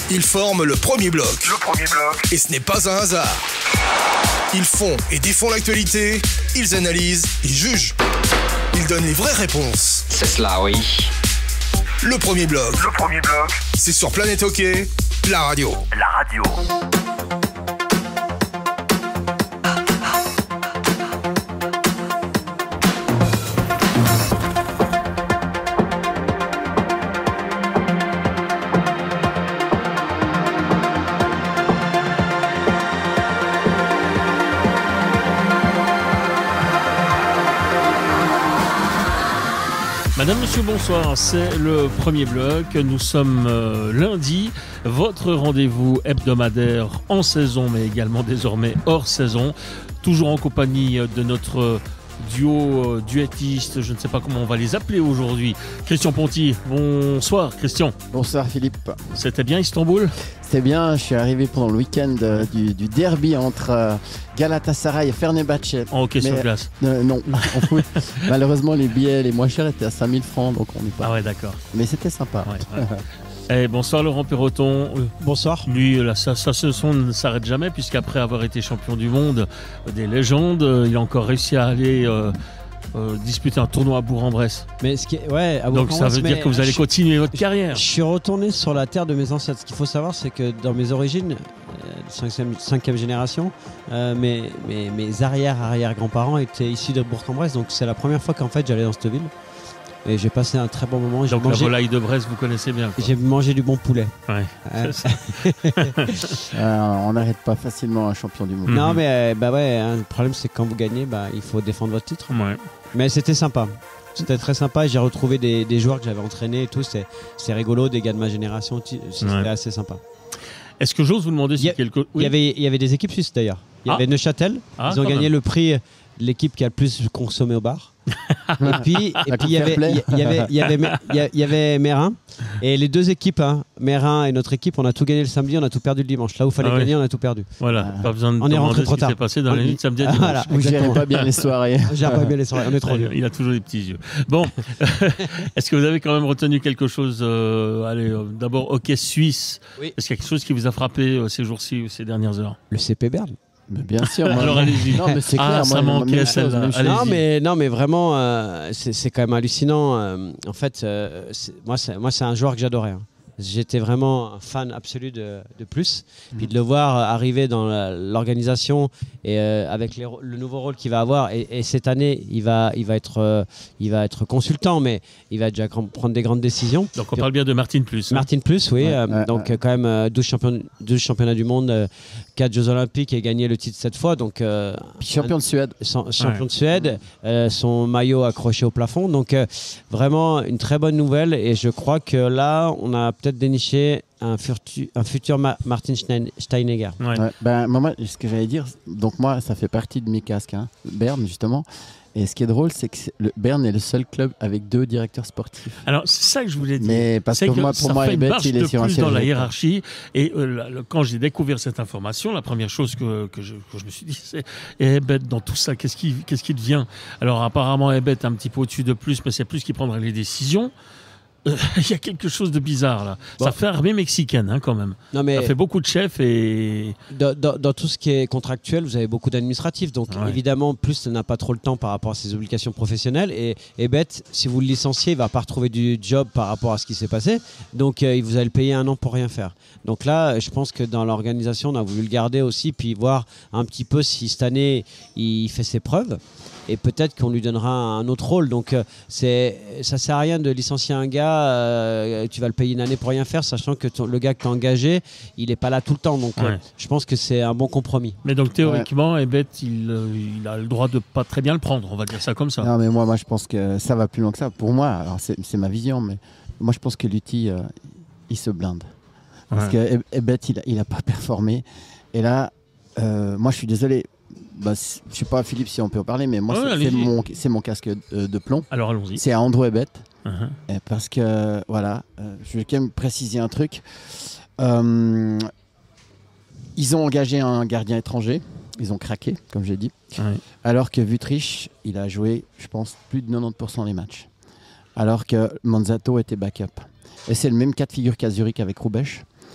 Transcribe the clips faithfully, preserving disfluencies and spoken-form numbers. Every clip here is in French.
Ils forment le premier bloc. Le premier bloc. Et ce n'est pas un hasard. Ils font et défont l'actualité, ils analysent, ils jugent. Ils donnent les vraies réponses. C'est cela, oui. Le premier bloc. Le premier bloc. C'est sur Planète Hockey, la radio. La radio. Madame, monsieur, bonsoir, c'est le premier bloc, nous sommes euh, lundi, votre rendez-vous hebdomadaire en saison mais également désormais hors saison, toujours en compagnie de notre duo euh, duettiste, je ne sais pas comment on va les appeler aujourd'hui, Christian Ponty. Bonsoir Christian. Bonsoir Philippe. C'était bien Istanbul ? C'était bien, je suis arrivé pendant le week-end euh, du, du derby entre euh, Galatasaray et Fenerbahçe. En hockey Mais, sur glace. euh, Non, en foot. Malheureusement les billets les moins chers étaient à cinq mille francs, donc on n'est pas. Ah ouais, d'accord. Mais c'était sympa. Ouais, ouais. Et bonsoir Laurent Perroton. Bonsoir. Lui, là, sa, sa saison ne s'arrête jamais puisqu'après avoir été champion du monde des légendes, il a encore réussi à aller euh, euh, disputer un tournoi à Bourg-en-Bresse. Mais ce qui est, ouais, à Donc ça veut dire que vous allez je, continuer votre je, carrière. Je suis retourné sur la terre de mes ancêtres. Ce qu'il faut savoir, c'est que dans mes origines, cinquième, cinquième génération, euh, mes, mes, mes arrière-arrière-grands-parents étaient issus de Bourg-en-Bresse. Donc c'est la première fois qu'en fait j'allais dans cette ville. Et j'ai passé un très bon moment. J'ai Donc mangé, la volaille de Brest, vous connaissez bien. Quoi. J'ai mangé du bon poulet. Ouais. Euh, euh, on n'arrête pas facilement un champion du monde. non, mais euh, bah ouais, hein, le problème c'est que quand vous gagnez, bah, il faut défendre votre titre. Ouais. Mais c'était sympa. C'était très sympa. J'ai retrouvé des, des joueurs que j'avais entraînés et tout. C'est rigolo, des gars de ma génération. C'était ouais. assez sympa. Est-ce que j'ose vous demander si il y, quelque... oui. il, y avait, il y avait des équipes suisses d'ailleurs. Il y ah. avait Neuchâtel. Ah, ils ont gagné même. le prix l'équipe qui a le plus consommé au bar. et puis, et puis il y avait, il y avait, il y avait, il y avait Mérin. Et les deux équipes, hein, Mérin et notre équipe, on a tout gagné le samedi, on a tout perdu le dimanche. Là où il fallait ah gagner, oui. on a tout perdu. Voilà, pas besoin de on est rentré trop ce tard. qui s'est passé dans on... la nuit de samedi à dimanche. Voilà, vous gérez pas bien les soirées. On gère pas bien les soirées, on est trop vieux. Il a toujours des petits yeux. Bon, est-ce que vous avez quand même retenu quelque chose euh, Allez, euh, d'abord hockey suisse. Oui. Est-ce qu'il y a quelque chose qui vous a frappé euh, ces jours-ci ou ces dernières heures? Le C P Berne. Mais bien sûr. Alors allez-y. Non, mais c'est clair. Ah, ça manquait celle-là. Non, mais non, mais vraiment, euh, c'est quand même hallucinant. Euh, en fait, euh, moi, c'est moi, c'est un joueur que j'adorais. Hein. J'étais vraiment un fan absolu de, de Plus. Puis de le voir arriver dans l'organisation et euh, avec les, le nouveau rôle qu'il va avoir. Et, et cette année, il va, il, va être, euh, il va être consultant, mais il va déjà prendre des grandes décisions. Donc on parle bien de Martin Plus. Hein. Martin Plus, oui. Ouais, euh, ouais, donc ouais. quand même euh, douze, champion, douze championnats du monde, euh, quatre Jeux Olympiques et gagné le titre sept fois. Donc, euh, champion de Suède. Son, champion ouais. de Suède. Euh, son maillot accroché au plafond. Donc euh, vraiment une très bonne nouvelle. Et je crois que là, on a peut-être déniché un, furtu, un futur Ma Martin Steinegger. Ouais. Ouais, ben, moi, ce que j'allais dire, donc moi, ça fait partie de mes casques, hein, Berne, justement. Et ce qui est drôle, c'est que le Berne est le seul club avec deux directeurs sportifs. Alors, c'est ça que je voulais dire. Mais parce que, que moi, pour moi, Ebet, il est sur un plus dans la hiérarchie. Et euh, le, quand j'ai découvert cette information, la première chose que, que, je, que je me suis dit, c'est Ebet dans tout ça, qu'est-ce qui, qu'est-ce qui devient? Alors, apparemment, Ebet est un petit peu au-dessus de Plus, mais c'est Plus qui prendrait les décisions. Il euh, y a quelque chose de bizarre là. Bon. Ça fait armée mexicaine hein, quand même. Non, mais ça fait beaucoup de chefs et... Dans, dans, dans tout ce qui est contractuel, vous avez beaucoup d'administratifs. Donc ouais. évidemment, Plus n'a pas trop le temps par rapport à ses obligations professionnelles. Et, et bête, si vous le licenciez, il ne va pas retrouver du job par rapport à ce qui s'est passé. Donc euh, vous allez le payer un an pour rien faire. Donc là, je pense que dans l'organisation, on a voulu le garder aussi, puis voir un petit peu si cette année, il fait ses preuves. Et peut-être qu'on lui donnera un autre rôle. Donc euh, c'est, ça ne sert à rien de licencier un gars, euh, tu vas le payer une année pour rien faire, sachant que ton, le gars que tu as engagé, il n'est pas là tout le temps. Donc ouais. euh, je pense que c'est un bon compromis. Mais donc théoriquement, ouais. Ebet, il, il a le droit de ne pas très bien le prendre, on va dire ça comme ça. Non mais moi, moi je pense que ça va plus loin que ça. Pour moi, alors c'est ma vision, mais moi je pense que Lutti, euh, il se blinde. Parce ouais. que Ebet, il n'a pas performé. Et là, euh, moi je suis désolé. Bah, je ne sais pas Philippe si on peut en parler, mais moi ouais, c'est mon, mon casque de, de plomb. Alors allons-y. C'est à Andrew Ebet. Uh-huh. Parce que voilà, euh, je vais quand même préciser un truc. Euh, ils ont engagé un gardien étranger. Ils ont craqué, comme j'ai dit. Ouais. Alors que Wüttrich, il a joué, je pense, plus de quatre-vingt-dix pour cent des matchs. Alors que Manzato était backup. Et c'est le même cas de figure qu'à Zurich avec Roubesch.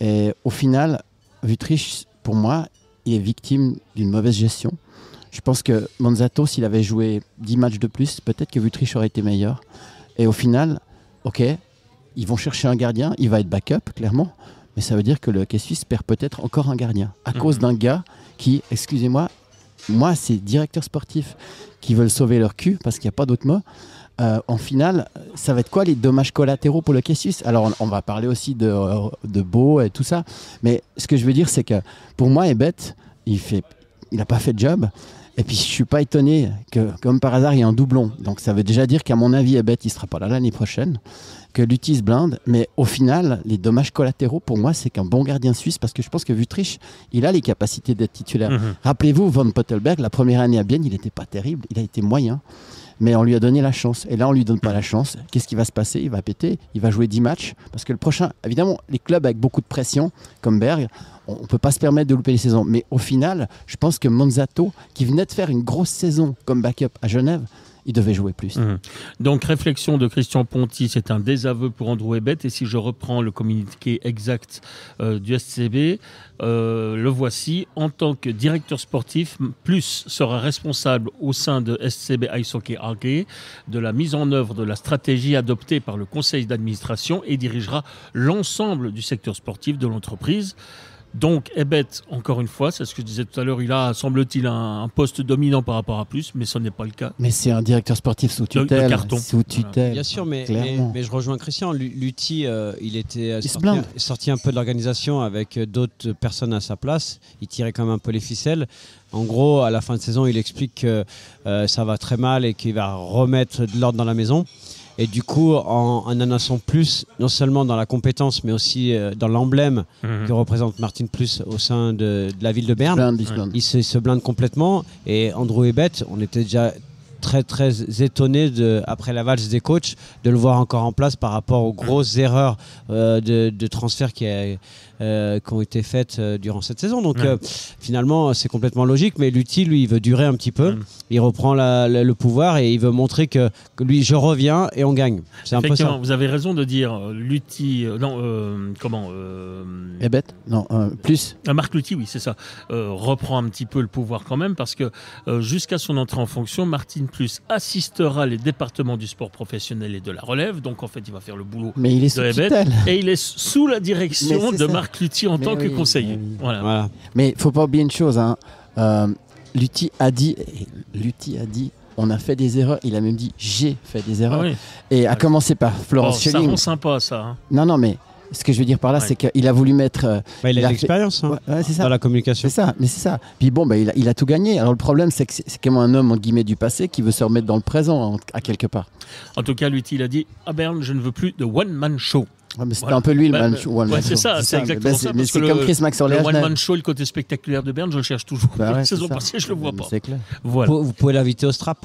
Et au final, Wüttrich, pour moi, il est victime d'une mauvaise gestion. Je pense que Monzato, s'il avait joué dix matchs de plus, peut-être que Wüttrich aurait été meilleur. Et au final, ok, ils vont chercher un gardien, il va être backup, clairement. Mais ça veut dire que le hockey suisse perd peut-être encore un gardien. À mmh. cause d'un gars qui, excusez-moi, moi, c'est directeurs sportifs qui veulent sauver leur cul, parce qu'il n'y a pas d'autre mot. Euh, en finale, ça va être quoi les dommages collatéraux pour le hockey suisse? Alors, on, on va parler aussi de, de Beau et tout ça. Mais ce que je veux dire, c'est que pour moi, Ebet, il fait, il n'a pas fait de job. Et puis, je ne suis pas étonné que, comme par hasard, il y ait un doublon. Donc, ça veut déjà dire qu'à mon avis, Ebet, il ne sera pas là l'année prochaine. Que Lutti se blinde. Mais au final, les dommages collatéraux, pour moi, c'est qu'un bon gardien suisse, parce que je pense que Wüttrich, il a les capacités d'être titulaire. Mmh. Rappelez-vous, Van Pottelberg, la première année à Bienne, il n'était pas terrible. Il a été moyen. Mais on lui a donné la chance. Et là, on ne lui donne pas la chance. Qu'est-ce qui va se passer? Il va péter. Il va jouer dix matchs. Parce que le prochain, évidemment, les clubs avec beaucoup de pression, comme Berg, on ne peut pas se permettre de louper les saisons. Mais au final, je pense que Monzato, qui venait de faire une grosse saison comme backup à Genève, il devait jouer plus. Mmh. Donc, réflexion de Christian Ponty, c'est un désaveu pour Andrew Ebet. Et si je reprends le communiqué exact euh, du S C B, euh, le voici. En tant que directeur sportif, Plus sera responsable au sein de S C B Ice Hockey A G de la mise en œuvre de la stratégie adoptée par le conseil d'administration et dirigera l'ensemble du secteur sportif de l'entreprise. Donc, Ebet, encore une fois, c'est ce que je disais tout à l'heure, il a, semble-t-il, un, un poste dominant par rapport à Plus, mais ce n'est pas le cas. Mais c'est un directeur sportif sous tutelle. De, de carton. Sous tutelle. Voilà. Bien sûr, mais, mais, mais je rejoins Christian. Lutti, euh, il était il sorti, sorti un peu de l'organisation avec d'autres personnes à sa place. Il tirait quand même un peu les ficelles. En gros, à la fin de saison, il explique que euh, ça va très mal et qu'il va remettre de l'ordre dans la maison. Et du coup, en, en annonçant Plus, non seulement dans la compétence, mais aussi euh, dans l'emblème mmh. que représente Martin Plus au sein de, de la ville de Berne, blinde, il, se blinde. il se, se blinde complètement. Et Andrew Ebet, on était déjà très très étonné de, après la valse des coachs de le voir encore en place par rapport aux grosses erreurs euh, de, de transfert qui, a, euh, qui ont été faites euh, durant cette saison. Donc ouais. euh, finalement c'est complètement logique, mais Lutti lui il veut durer un petit peu, mmh. il reprend la, la, le pouvoir et il veut montrer que, que lui je reviens et on gagne. C'est un peu ça. Vous avez raison de dire Lutti, euh, non euh, comment euh, Ebet non euh, Plus euh, Marc Lutti, oui c'est ça, euh, reprend un petit peu le pouvoir quand même parce que euh, jusqu'à son entrée en fonction, Martin Plus assistera les départements du sport professionnel et de la relève. Donc en fait, il va faire le boulot mais il est de Ebet. Et il est sous la direction de ça. Marc Lutti en mais tant oui, que conseiller. Mais, oui. voilà. Voilà. Mais il ne faut pas oublier une chose. Hein. Euh, Lutti a dit, Lutti a dit, on a fait des erreurs. Il a même dit, j'ai fait des erreurs. Ah oui. Et à ah, commencer par Florence oh, Schelling. Ça rend sympa, ça. Hein. Non, non, mais ce que je veux dire par là, ouais. c'est qu'il a voulu mettre. Euh, bah, il a, a l'expérience fait... hein, ouais, ouais, dans la communication. C'est ça, mais c'est ça. Puis bon, bah, il, a, il a tout gagné. Alors le problème, c'est que c'est, c'est comme un homme entre guillemets du passé qui veut se remettre dans le présent, en, à quelque part. En tout cas, lui, il a dit à Berne, je ne veux plus de one-man show. Ouais, mais c'était voilà. un peu lui le bah, man show. Ouais, ouais, c'est ça, c'est, c'est exactement ça. ça. Mais parce c'est que comme le, Chris Maxwell. Le one-man show, le côté spectaculaire de Berne, je le cherche toujours. Bah ouais, la saison passée, je le vois pas. C'est clair. Voilà. Vous, vous pouvez l'inviter au strap.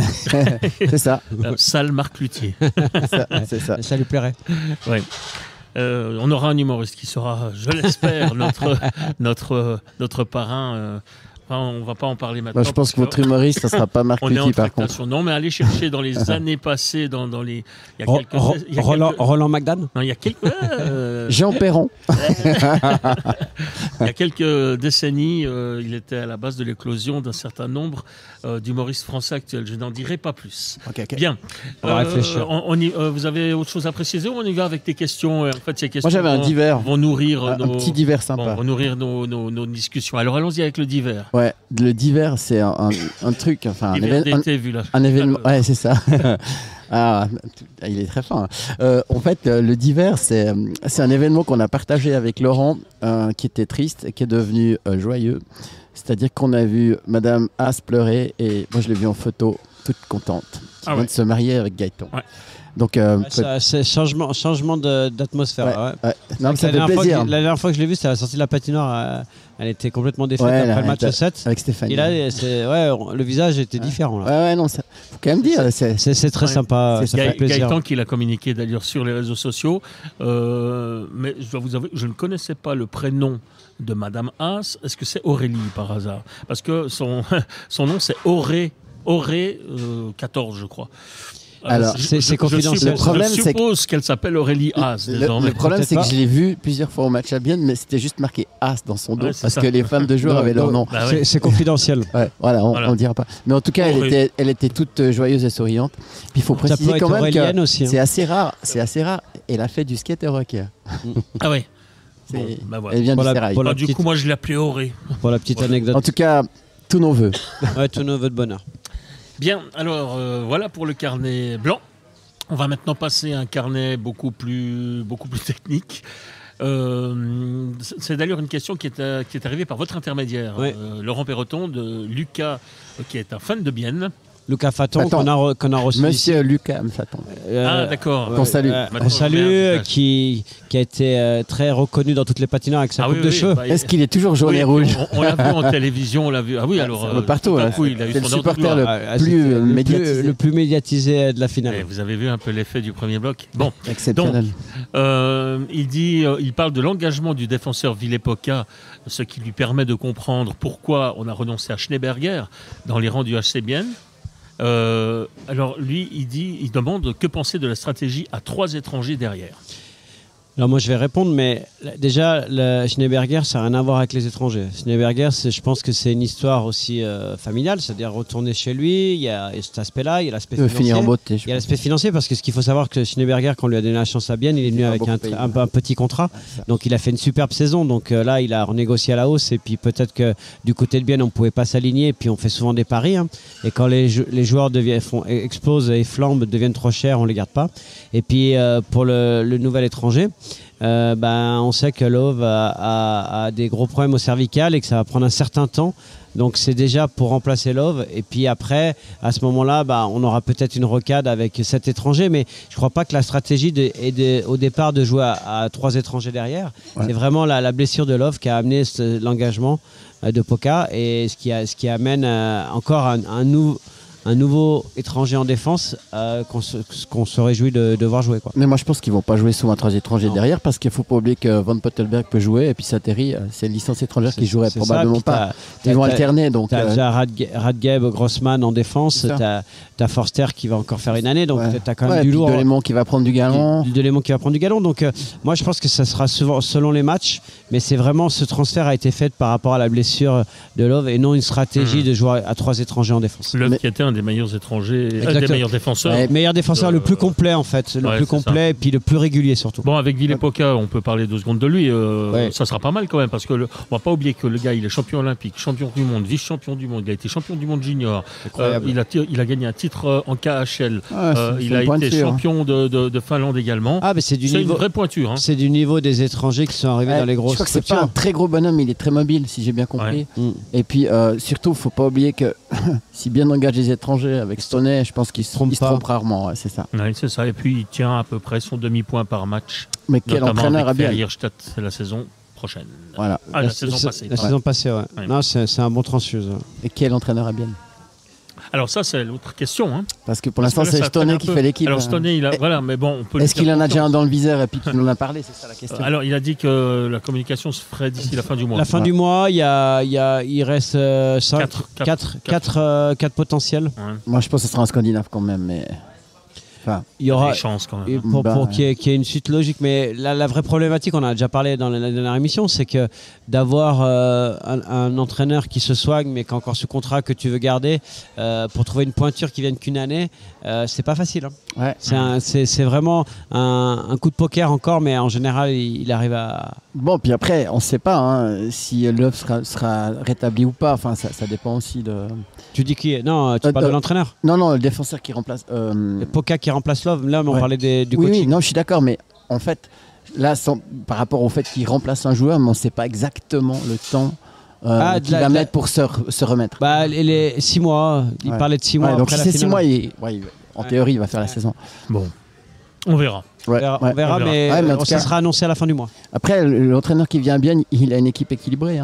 C'est ça. La salle Marc Luthier. c'est ça. C'est ça. Ça lui plairait. Oui. Euh, on aura un humoriste qui sera, je l'espère, notre, notre, notre parrain. Euh, enfin, on ne va pas en parler maintenant. Bah, je pense que votre humoriste, ça ne sera pas Marc Luthier, par contre. Non, mais allez chercher dans les années passées, dans, dans les. Il y a quelques, Ro- il y a Roland, quelques... Roland McDan. Non, il y a quelques. Euh... Jean Perron. Il y a quelques décennies, euh, il était à la base de l'éclosion d'un certain nombre euh, d'humoristes français actuels. Je n'en dirai pas plus. Okay, okay. Bien. On va euh, réfléchir. On, on y, euh, vous avez autre chose à préciser ou on y va avec tes questions? En fait, ces questions. Moi, j'avais un vont, divers. Vont nourrir un, nos, un petit divers sympa. Bon, vont nourrir nos, nos, nos discussions. Alors, allons-y avec le divers. Ouais, le divers, c'est un, un, un truc, enfin, un, évén- d'été, vu là. un événement. Ouais, c'est ça. Ah, il est très fin. Euh, en fait, le divers, c'est, c'est un événement qu'on a partagé avec Laurent, euh, qui était triste et qui est devenu euh, joyeux. C'est-à-dire qu'on a vu Madame Haas pleurer et moi, je l'ai vue en photo, toute contente. Qui ah vient ouais. de se marier avec Gaëtan. Ouais. Donc, euh, ouais, ça, c'est changement, changement de, d'atmosphère. Ouais, ouais. Ouais. Non, ça la, fait plaisir. Fois que, la dernière fois que je l'ai vue, c'était à la sortie de la patinoire. Euh, elle était complètement défaite ouais, après là, le match à sept. Avec Stéphanie. Et là, c'est, ouais, le visage était ouais. différent. Là. Ouais, ouais, non, ça faut quand même dire. C'est, c'est, c'est très ouais. sympa. C'est, ça Ga- fait plaisir. Gaëtan qui l'a communiqué d'ailleurs sur les réseaux sociaux. Euh, mais je dois vous avouer, je ne connaissais pas le prénom de Madame Haas. Est-ce que c'est Aurélie par hasard? Parce que son, son nom, c'est Auré, Auré euh, quatorze, je crois. Alors, je- c'est- je- c'est confidentiel. Je Le problème, suppose, je c'est que- suppose qu'elle s'appelle Aurélie Haas Le, désormais. le problème, c'est que Peut-être je l'ai vu plusieurs fois au match à Bienne, mais c'était juste marqué As dans son dos Ouais, c'est parce ça. que les femmes de joueurs Non, avaient non, leur nom. Bah C'est- ouais. C'est confidentiel. Ouais, voilà, on, Voilà. on dira pas. Mais en tout cas, elle Aurélie. était, elle était toute euh, joyeuse et souriante. Puis il faut Ça peut préciser être quand même Aurélienne que aussi. hein. c'est assez rare. C'est assez rare. Elle a fait du skate rocker. Ah ouais. C'est- Bon, bah voilà. Elle vient Pour du la- Serail. pour la Ah, du petite- coup, moi, je l'ai appelée Auré. Pour la petite anecdote. En tout cas, tous nos voeux. Ouais, tous nos vœux de bonheur. Bien, alors euh, voilà pour le carnet blanc. On va maintenant passer à un carnet beaucoup plus, beaucoup plus technique. Euh, c'est d'ailleurs une question qui est, euh, qui est arrivée par votre intermédiaire, Oui. euh, Laurent Perroton, de Lucas, euh, qui est un fan de Bienne. Lucas Faton, Faton. qu'on a, re- qu'on a reçu. Monsieur Lucas Faton. Euh, ah, d'accord. Qu'on salue. euh, Maintenant, on je salue, remets un euh, visage. qui, qui a été euh, très reconnu dans toutes les patinoires avec sa Ah coupe oui, de oui, cheveux. bah, Est-ce qu'il est toujours jaune oui, et rouge On, on l'a vu en télévision, on l'a vu. Ah oui, alors. ça va partout, tout à hein. coup, il a eu C'est le son heure de supporter gloire. le- Ah, plus, c'était euh, le, plus, médiatisé. le plus médiatisé de la finale. Eh, vous avez vu un peu l'effet du premier bloc. Bon, Exceptionnel. Euh, il dit, euh, il parle de l'engagement du défenseur Villepoca, ce qui lui permet de comprendre pourquoi on a renoncé à Schneeberger dans les rangs du H C Bienne. Euh, alors lui, il dit, il demande que penser de la stratégie à trois étrangers derrière. Alors moi je vais répondre, mais là, déjà le Schneeberger ça n'a rien à voir avec les étrangers. Schneeberger, c'est- je pense que c'est une histoire aussi euh, familiale, c'est-à-dire retourner chez lui, il y a cet aspect-là, il y a l'aspect Il veut financier. finir en beauté. je Il y a l'aspect financier parce que ce qu'il faut savoir que Schneeberger, quand on lui a donné la chance à Bienne, il est venu a avec beaucoup un, payé. un- un petit contrat. pense. Ouais, ça. Donc il a fait une superbe saison. Donc euh, là, il a renégocié à la hausse. Et puis peut-être que du côté de Bienne, on ne pouvait pas s'aligner. Et puis on fait souvent des paris. hein. Et quand les, jou- les joueurs deviennent, font, explosent et flambent, deviennent trop chers, on ne les garde pas. Et puis euh, pour le, le nouvel étranger, euh, ben, on sait que Love a, a- a des gros problèmes au cervical et que ça va prendre un certain temps. Donc c'est déjà pour remplacer Love. Et puis après, à ce moment-là, bah, on aura peut-être une rocade avec sept étrangers. Mais je ne crois pas que la stratégie de- est de- au départ de jouer à, à trois étrangers derrière. Ouais. C'est vraiment la, la blessure de Love qui a amené ce- l'engagement euh, de Poca. Et ce qui, a- ce qui amène euh, encore un, un, nou- un nouveau étranger en défense euh, qu'on se, qu'on se réjouit de, de voir jouer. Quoi. Mais moi, je pense qu'ils vont pas jouer souvent trois étrangers Non. derrière parce qu'il faut pas oublier que Van Pottelberg peut jouer et puis Sateri, euh, c'est une licence étrangère qui C'est- jouerait c'est ça. probablement Puis pas. t'as- Ils vont t'as- alterner donc. Tu as euh, déjà Radge- Radgeb, Grossman en défense, C'est ça. tu as Forster qui va encore faire une année, donc ouais. tu as quand même Ouais, du puis lourd. Delémont qui va prendre du galon. Du, du Delémont qui va prendre du galon. Donc euh, moi je pense que ça sera souvent selon les matchs, mais c'est vraiment ce transfert a été fait par rapport à la blessure de Love et non une stratégie Mmh. de jouer à trois étrangers en défense. Love Mais- qui était un des meilleurs étrangers, un des Exactement. meilleurs défenseurs. Ouais. Meilleur défenseur, Euh, le plus complet en fait, le ouais, plus c'est ça. complet et puis le plus régulier surtout. Bon, avec Villepoca, on peut parler deux secondes de lui. euh, Ouais. Ça sera pas mal quand même, parce que le, on va pas oublier que le gars, il est champion olympique, champion du monde, vice-champion du monde. Il a été champion du monde junior. Euh, il, a, ti- il a gagné un titre euh, en K H L. Ah, Euh, c'est- il c'est a une été pointure, hein. champion de, de- de Finlande également. Ah mais c'est du C'est une niveau vraie pointure. Hein. c'est du niveau des étrangers qui sont arrivés Ouais, dans les je grosses crois que c'est pas structures. un très gros bonhomme, il est très mobile, si j'ai bien compris. Mm. Et puis euh, surtout, faut pas oublier que si bien engage les étrangers avec Stoney, je pense qu'il se, Trompe il se pas. trompe rarement, ouais, c'est ça. Ouais, c'est ça. Et puis, il tient à peu près son demi-point par match. Mais quel notamment entraîneur a avec bien. Ferrierstadt la saison prochaine. Voilà. Ah, la, La- saison la- passée. La pardon. saison passée, ouais. Ouais. Non, c'est c'est un bon transfuse. Et quel entraîneur a bien. Alors ça, c'est l'autre question. Hein. Parce que pour Parce l'instant, que là, c'est ça traîne Stoney un qui peu. fait l'équipe. Alors hein. Stoney, il a, Eh, voilà, mais bon, on peut lui Est-ce faire qu'il en a déjà un confiance. dans le viseur et puis qu'il en a parlé, c'est ça la question. Alors, il a dit que la communication se ferait d'ici la fin du mois. La fin Ouais. du mois, il y a, il y a, il reste cinq, Quatre, quatre, quatre potentiels. Ouais. Moi, je pense que ce sera un Scandinave quand même, mais. Enfin, Il y aura Des chances quand même. et hein. pour, Bah, pour qu'il y, ait- qu'il y ait une suite logique. Mais la, la vraie problématique, on en a déjà parlé dans la, la dernière émission, c'est que d'avoir euh, un, un entraîneur qui se soigne, mais qui est encore sous contrat, que tu veux garder, euh, pour trouver une pointure qui vienne qu'une année, euh, c'est pas facile. hein. ouais. C'est un- c'est- c'est vraiment un, un coup de poker encore, mais en général, il, il arrive à. Bon, puis après, on ne sait pas hein, si Love sera, sera rétabli ou pas. Enfin, ça, ça dépend aussi de. Tu dis qui est Non, tu Euh, parles de euh, l'entraîneur. Non, non, le défenseur qui remplace. euh, Le Poca qui remplace Love. Là, mais on Ouais. parlait des- du oui, oui, coaching. non, je suis d'accord, mais en fait, là, sans- par rapport au fait qu'il remplace un joueur, mais on ne sait pas exactement le temps euh, Ah, de qu'il la- va de la- mettre pour se, re- se remettre. Bah, les, les six mois, il Ouais. parlait de six mois. Ouais, donc après si la c'est six finale. mois, il- ouais, il- en Ouais. théorie, il va faire la saison. Bon, on verra. On verra, on ouais. verra, on verra. mais, Ouais, mais en euh, tout ça cas- sera annoncé à la fin du mois. Après, le- l'entraîneur qui vient bien, il a une équipe équilibrée. hein. Il,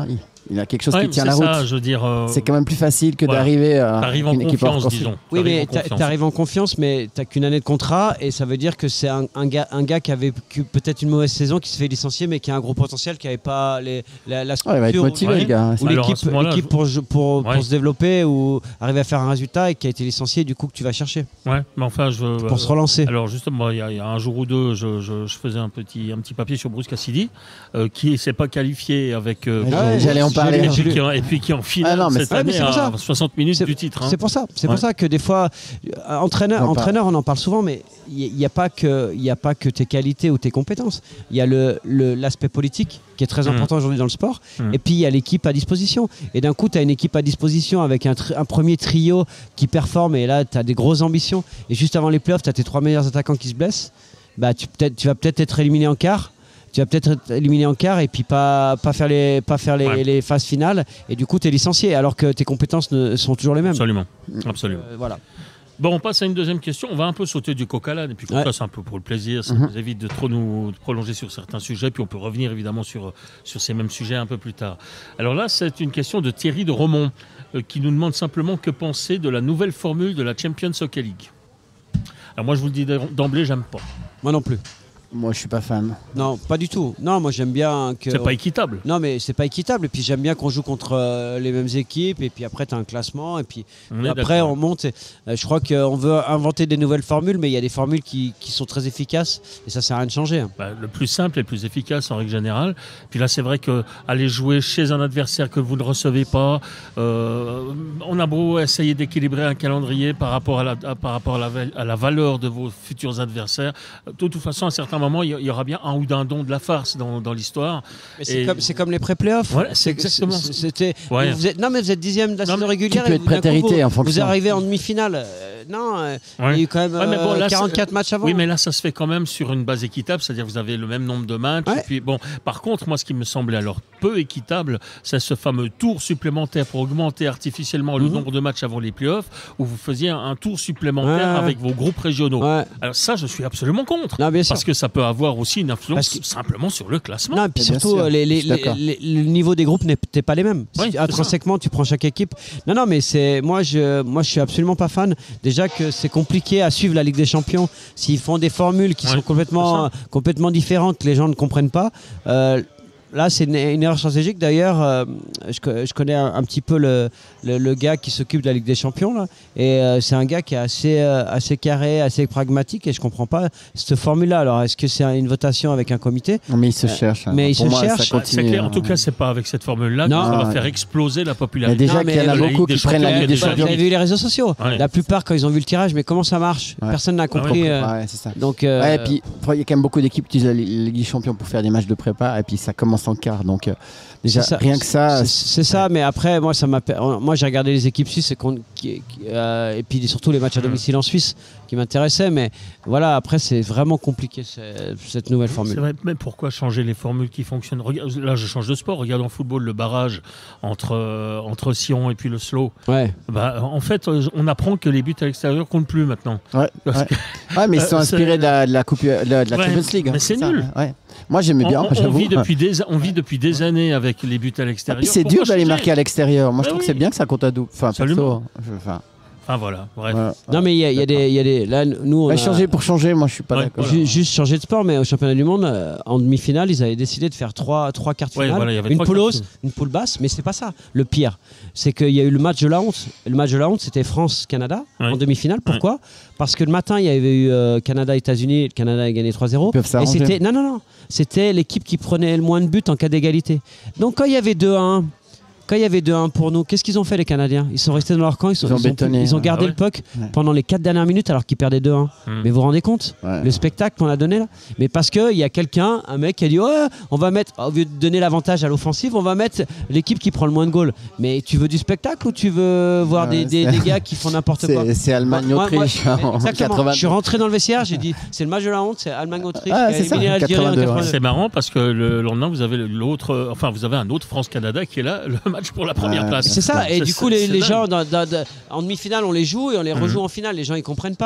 Il a quelque chose ouais, qui tient la ça, route. Je veux dire, euh... c'est quand même plus facile que voilà. d'arriver à T'arrives en une équipe confiance, disons. Oui, mais tu arrives en confiance, mais tu n'as qu'une année de contrat et ça veut dire que c'est un, un, gars, un gars qui avait peut-être une mauvaise saison, qui se fait licencier, mais qui a un gros potentiel, qui n'avait pas les, la, la structure. Ouais, il va être motivé, ouais. le gars. Ou Alors, l'équipe je... pour, pour, pour ouais. se développer ou arriver à faire un résultat et qui a été licencié, du coup, que tu vas chercher. Ouais, mais enfin, je veux. Pour euh, se relancer. Alors, justement, il y, y a un jour ou deux, je, je, je faisais un petit, un petit papier sur Bruce Cassidy, euh, qui ne s'est pas qualifié avec. Euh, ouais, j'allais en parler. Et puis, qui, et puis qui en finale ah non, cette ouais, année à soixante minutes du titre. Hein. C'est pour ça. C'est ouais. pour ça que des fois, euh, entraîneur, non, entraîneur, on en parle souvent, mais il n'y a, a pas que tes qualités ou tes compétences. Il y a le, le, l'aspect politique qui est très mmh. important aujourd'hui dans le sport. Mmh. Et puis, il y a l'équipe à disposition. Et d'un coup, tu as une équipe à disposition avec un, tri- un premier trio qui performe. Et là, tu as des grosses ambitions. Et juste avant les playoffs, tu as tes trois meilleurs attaquants qui se blessent. Bah, tu, tu vas peut-être être éliminé en quart. Tu vas peut-être être éliminé en quart et puis pas, pas faire, les, pas faire les, ouais. les phases finales. Et du coup, tu es licencié alors que tes compétences ne, sont toujours les mêmes. Absolument. Absolument. Euh, voilà. Bon, on passe à une deuxième question. On va un peu sauter du coq à l'âne. Et puis, comme ouais. ça, c'est un peu pour le plaisir. Ça mm-hmm. nous évite de trop nous prolonger sur certains sujets. Puis, on peut revenir évidemment sur, sur ces mêmes sujets un peu plus tard. Alors là, c'est une question de Thierry de Romont euh, qui nous demande simplement que penser de la nouvelle formule de la Champions Hockey League. Alors, moi, je vous le dis d'emblée, j'aime pas. Moi non plus. Moi, je suis pas fan. Non, pas du tout. Non, moi, j'aime bien que... C'est pas équitable. Non, mais c'est pas équitable. Et puis, j'aime bien qu'on joue contre euh, les mêmes équipes. Et puis après, tu as un classement. Et puis on après, on monte. Et, euh, je crois qu'on veut inventer des nouvelles formules, mais il y a des formules qui, qui sont très efficaces. Et ça sert à rien de changer. Bah, le plus simple et le plus efficace, en règle générale. Puis là, c'est vrai qu'aller jouer chez un adversaire que vous ne recevez pas, euh, on a beau essayer d'équilibrer un calendrier par rapport à la, à, par rapport à la, à la valeur de vos futurs adversaires. De toute façon, à certains moment, il y aura bien un ou d'un don de la farce dans, dans l'histoire. Mais c'est, et... comme, c'est comme les pré-playoffs. Voilà, c'est exactement. C'est, c'était, ouais. vous êtes, non, mais vous êtes dixième de la saison régulière. Tu peux être prétérité en fonction. Vous arrivez en demi-finale. Euh, non, euh, ouais. il y a eu quand même ouais, bon, là, euh, quarante-quatre matchs avant. Oui, mais là, ça se fait quand même sur une base équitable, c'est-à-dire que vous avez le même nombre de matchs. Ouais. Et puis, bon, par contre, moi, ce qui me semblait alors peu équitable, c'est ce fameux tour supplémentaire pour augmenter artificiellement mm-hmm. le nombre de matchs avant les playoffs, où vous faisiez un, un tour supplémentaire ouais. avec vos groupes régionaux. Ouais. Alors ça, je suis absolument contre. Non, parce que ça peut avoir aussi une influence que... simplement sur le classement. Non, et puis surtout, les, les, les, les, le niveau des groupes n'était pas les mêmes. Oui, si, intrinsèquement, tu prends chaque équipe. Non, non, mais c'est moi, je, moi, je suis absolument pas fan. Déjà que c'est compliqué à suivre la Ligue des Champions s'ils font des formules qui ouais, sont complètement, complètement différentes, que les gens ne comprennent pas. Euh, Là, c'est une, une erreur stratégique. D'ailleurs, euh, je, je connais un, un petit peu le, le, le gars qui s'occupe de la Ligue des Champions. Là, et euh, c'est un gars qui est assez, euh, assez carré, assez pragmatique. Et je ne comprends pas cette formule-là. Alors, est-ce que c'est une votation avec un comité ? Non, mais il se cherche. Euh, mais il se moi, cherche. C'est clair. En tout cas, ce n'est pas avec cette formule-là non. que ça va faire exploser la popularité. Mais déjà qu'il y en a beaucoup qui prennent la Ligue des Champions. Vous avez vu les réseaux sociaux. Ouais. La plupart, quand ils ont vu le tirage, mais comment ça marche ? ouais. Personne n'a compris. Ah ouais, c'est ça. Donc, euh... ouais, et puis, il y a quand même beaucoup d'équipes qui utilisent la Ligue des Champions pour faire des matchs de prépa. Et puis, ça commence en quart. Donc, déjà, ça, rien que ça. C'est, c'est ça, mais après, moi, ça m'a, moi j'ai regardé les équipes suisses et, qui, qui, euh, et puis surtout les matchs à domicile en Suisse qui m'intéressaient. Mais voilà, après, c'est vraiment compliqué cette nouvelle formule. C'est vrai, mais pourquoi changer les formules qui fonctionnent ? Regarde, là, je change de sport. Regarde en football le barrage entre, euh, entre Sion et puis le slow. Ouais. Bah, en fait, on apprend que les buts à l'extérieur comptent plus maintenant. Ouais, ouais. Que... ouais mais ils sont inspirés de la, de la, coupe, de la, de la ouais, Champions League. Mais hein, c'est, c'est nul. Ouais. Moi, j'aimais bien. On, on, vit depuis des, on vit depuis des années avec les buts à l'extérieur. Ah, puis c'est pourquoi dur d'aller changer marquer à l'extérieur. Moi, je bah trouve oui. que c'est bien que ça compte à double. Enfin, absolument. Perso, je, enfin, Enfin voilà, bref. Voilà. Non mais il y, y a des, y a des, là nous on ouais, a changer pour changer, moi je suis pas ouais, d'accord. voilà. Juste changer de sport, mais au championnat du monde, euh, en demi-finale, ils avaient décidé de faire trois, trois quarts finales, ouais, voilà, une poule haute, une poule basse, mais c'est pas ça. Le pire, c'est qu'il y a eu le match de la honte. Le match de la honte, c'était France-Canada ouais. en demi-finale. Pourquoi ? ouais. Parce que le matin, il y avait eu euh, Canada-États-Unis, le Canada a gagné trois zéro. Et c'était non non non, c'était l'équipe qui prenait le moins de buts en cas d'égalité. Donc quand il y avait deux à un. Quand il y avait deux à un pour nous, qu'est-ce qu'ils ont fait les Canadiens ? Ils sont restés dans leur camp, ils, sont, ils ont, ils bétonné, ont, ils ont gardé ouais. le puck ouais. pendant les quatre dernières minutes alors qu'ils perdaient deux à un. Mmh. Mais vous vous rendez compte ouais. le spectacle qu'on a donné là ? Mais parce qu'il y a quelqu'un, un mec qui a dit oh, on va mettre, au lieu de donner l'avantage à l'offensive, on va mettre l'équipe qui prend le moins de goals. Mais tu veux du spectacle ou tu veux voir ouais, des, des, des gars qui font n'importe c'est, quoi ? C'est Allemagne-Autriche en quatre-vingt-deux. Je suis rentré dans le vestiaire, j'ai dit c'est le match de la honte, c'est Allemagne-Autriche. Ah, c'est, ça, quatre-vingt-deux, ouais. C'est marrant parce que le lendemain vous avez l'autre, enfin vous avez un autre France-Canada qui est là, le match pour la première place. C'est ça, et c'est, du coup, les, les gens, dans, dans, dans, en demi-finale, on les joue et on les rejoue mmh. en finale. Les gens, ils comprennent pas. Ouais.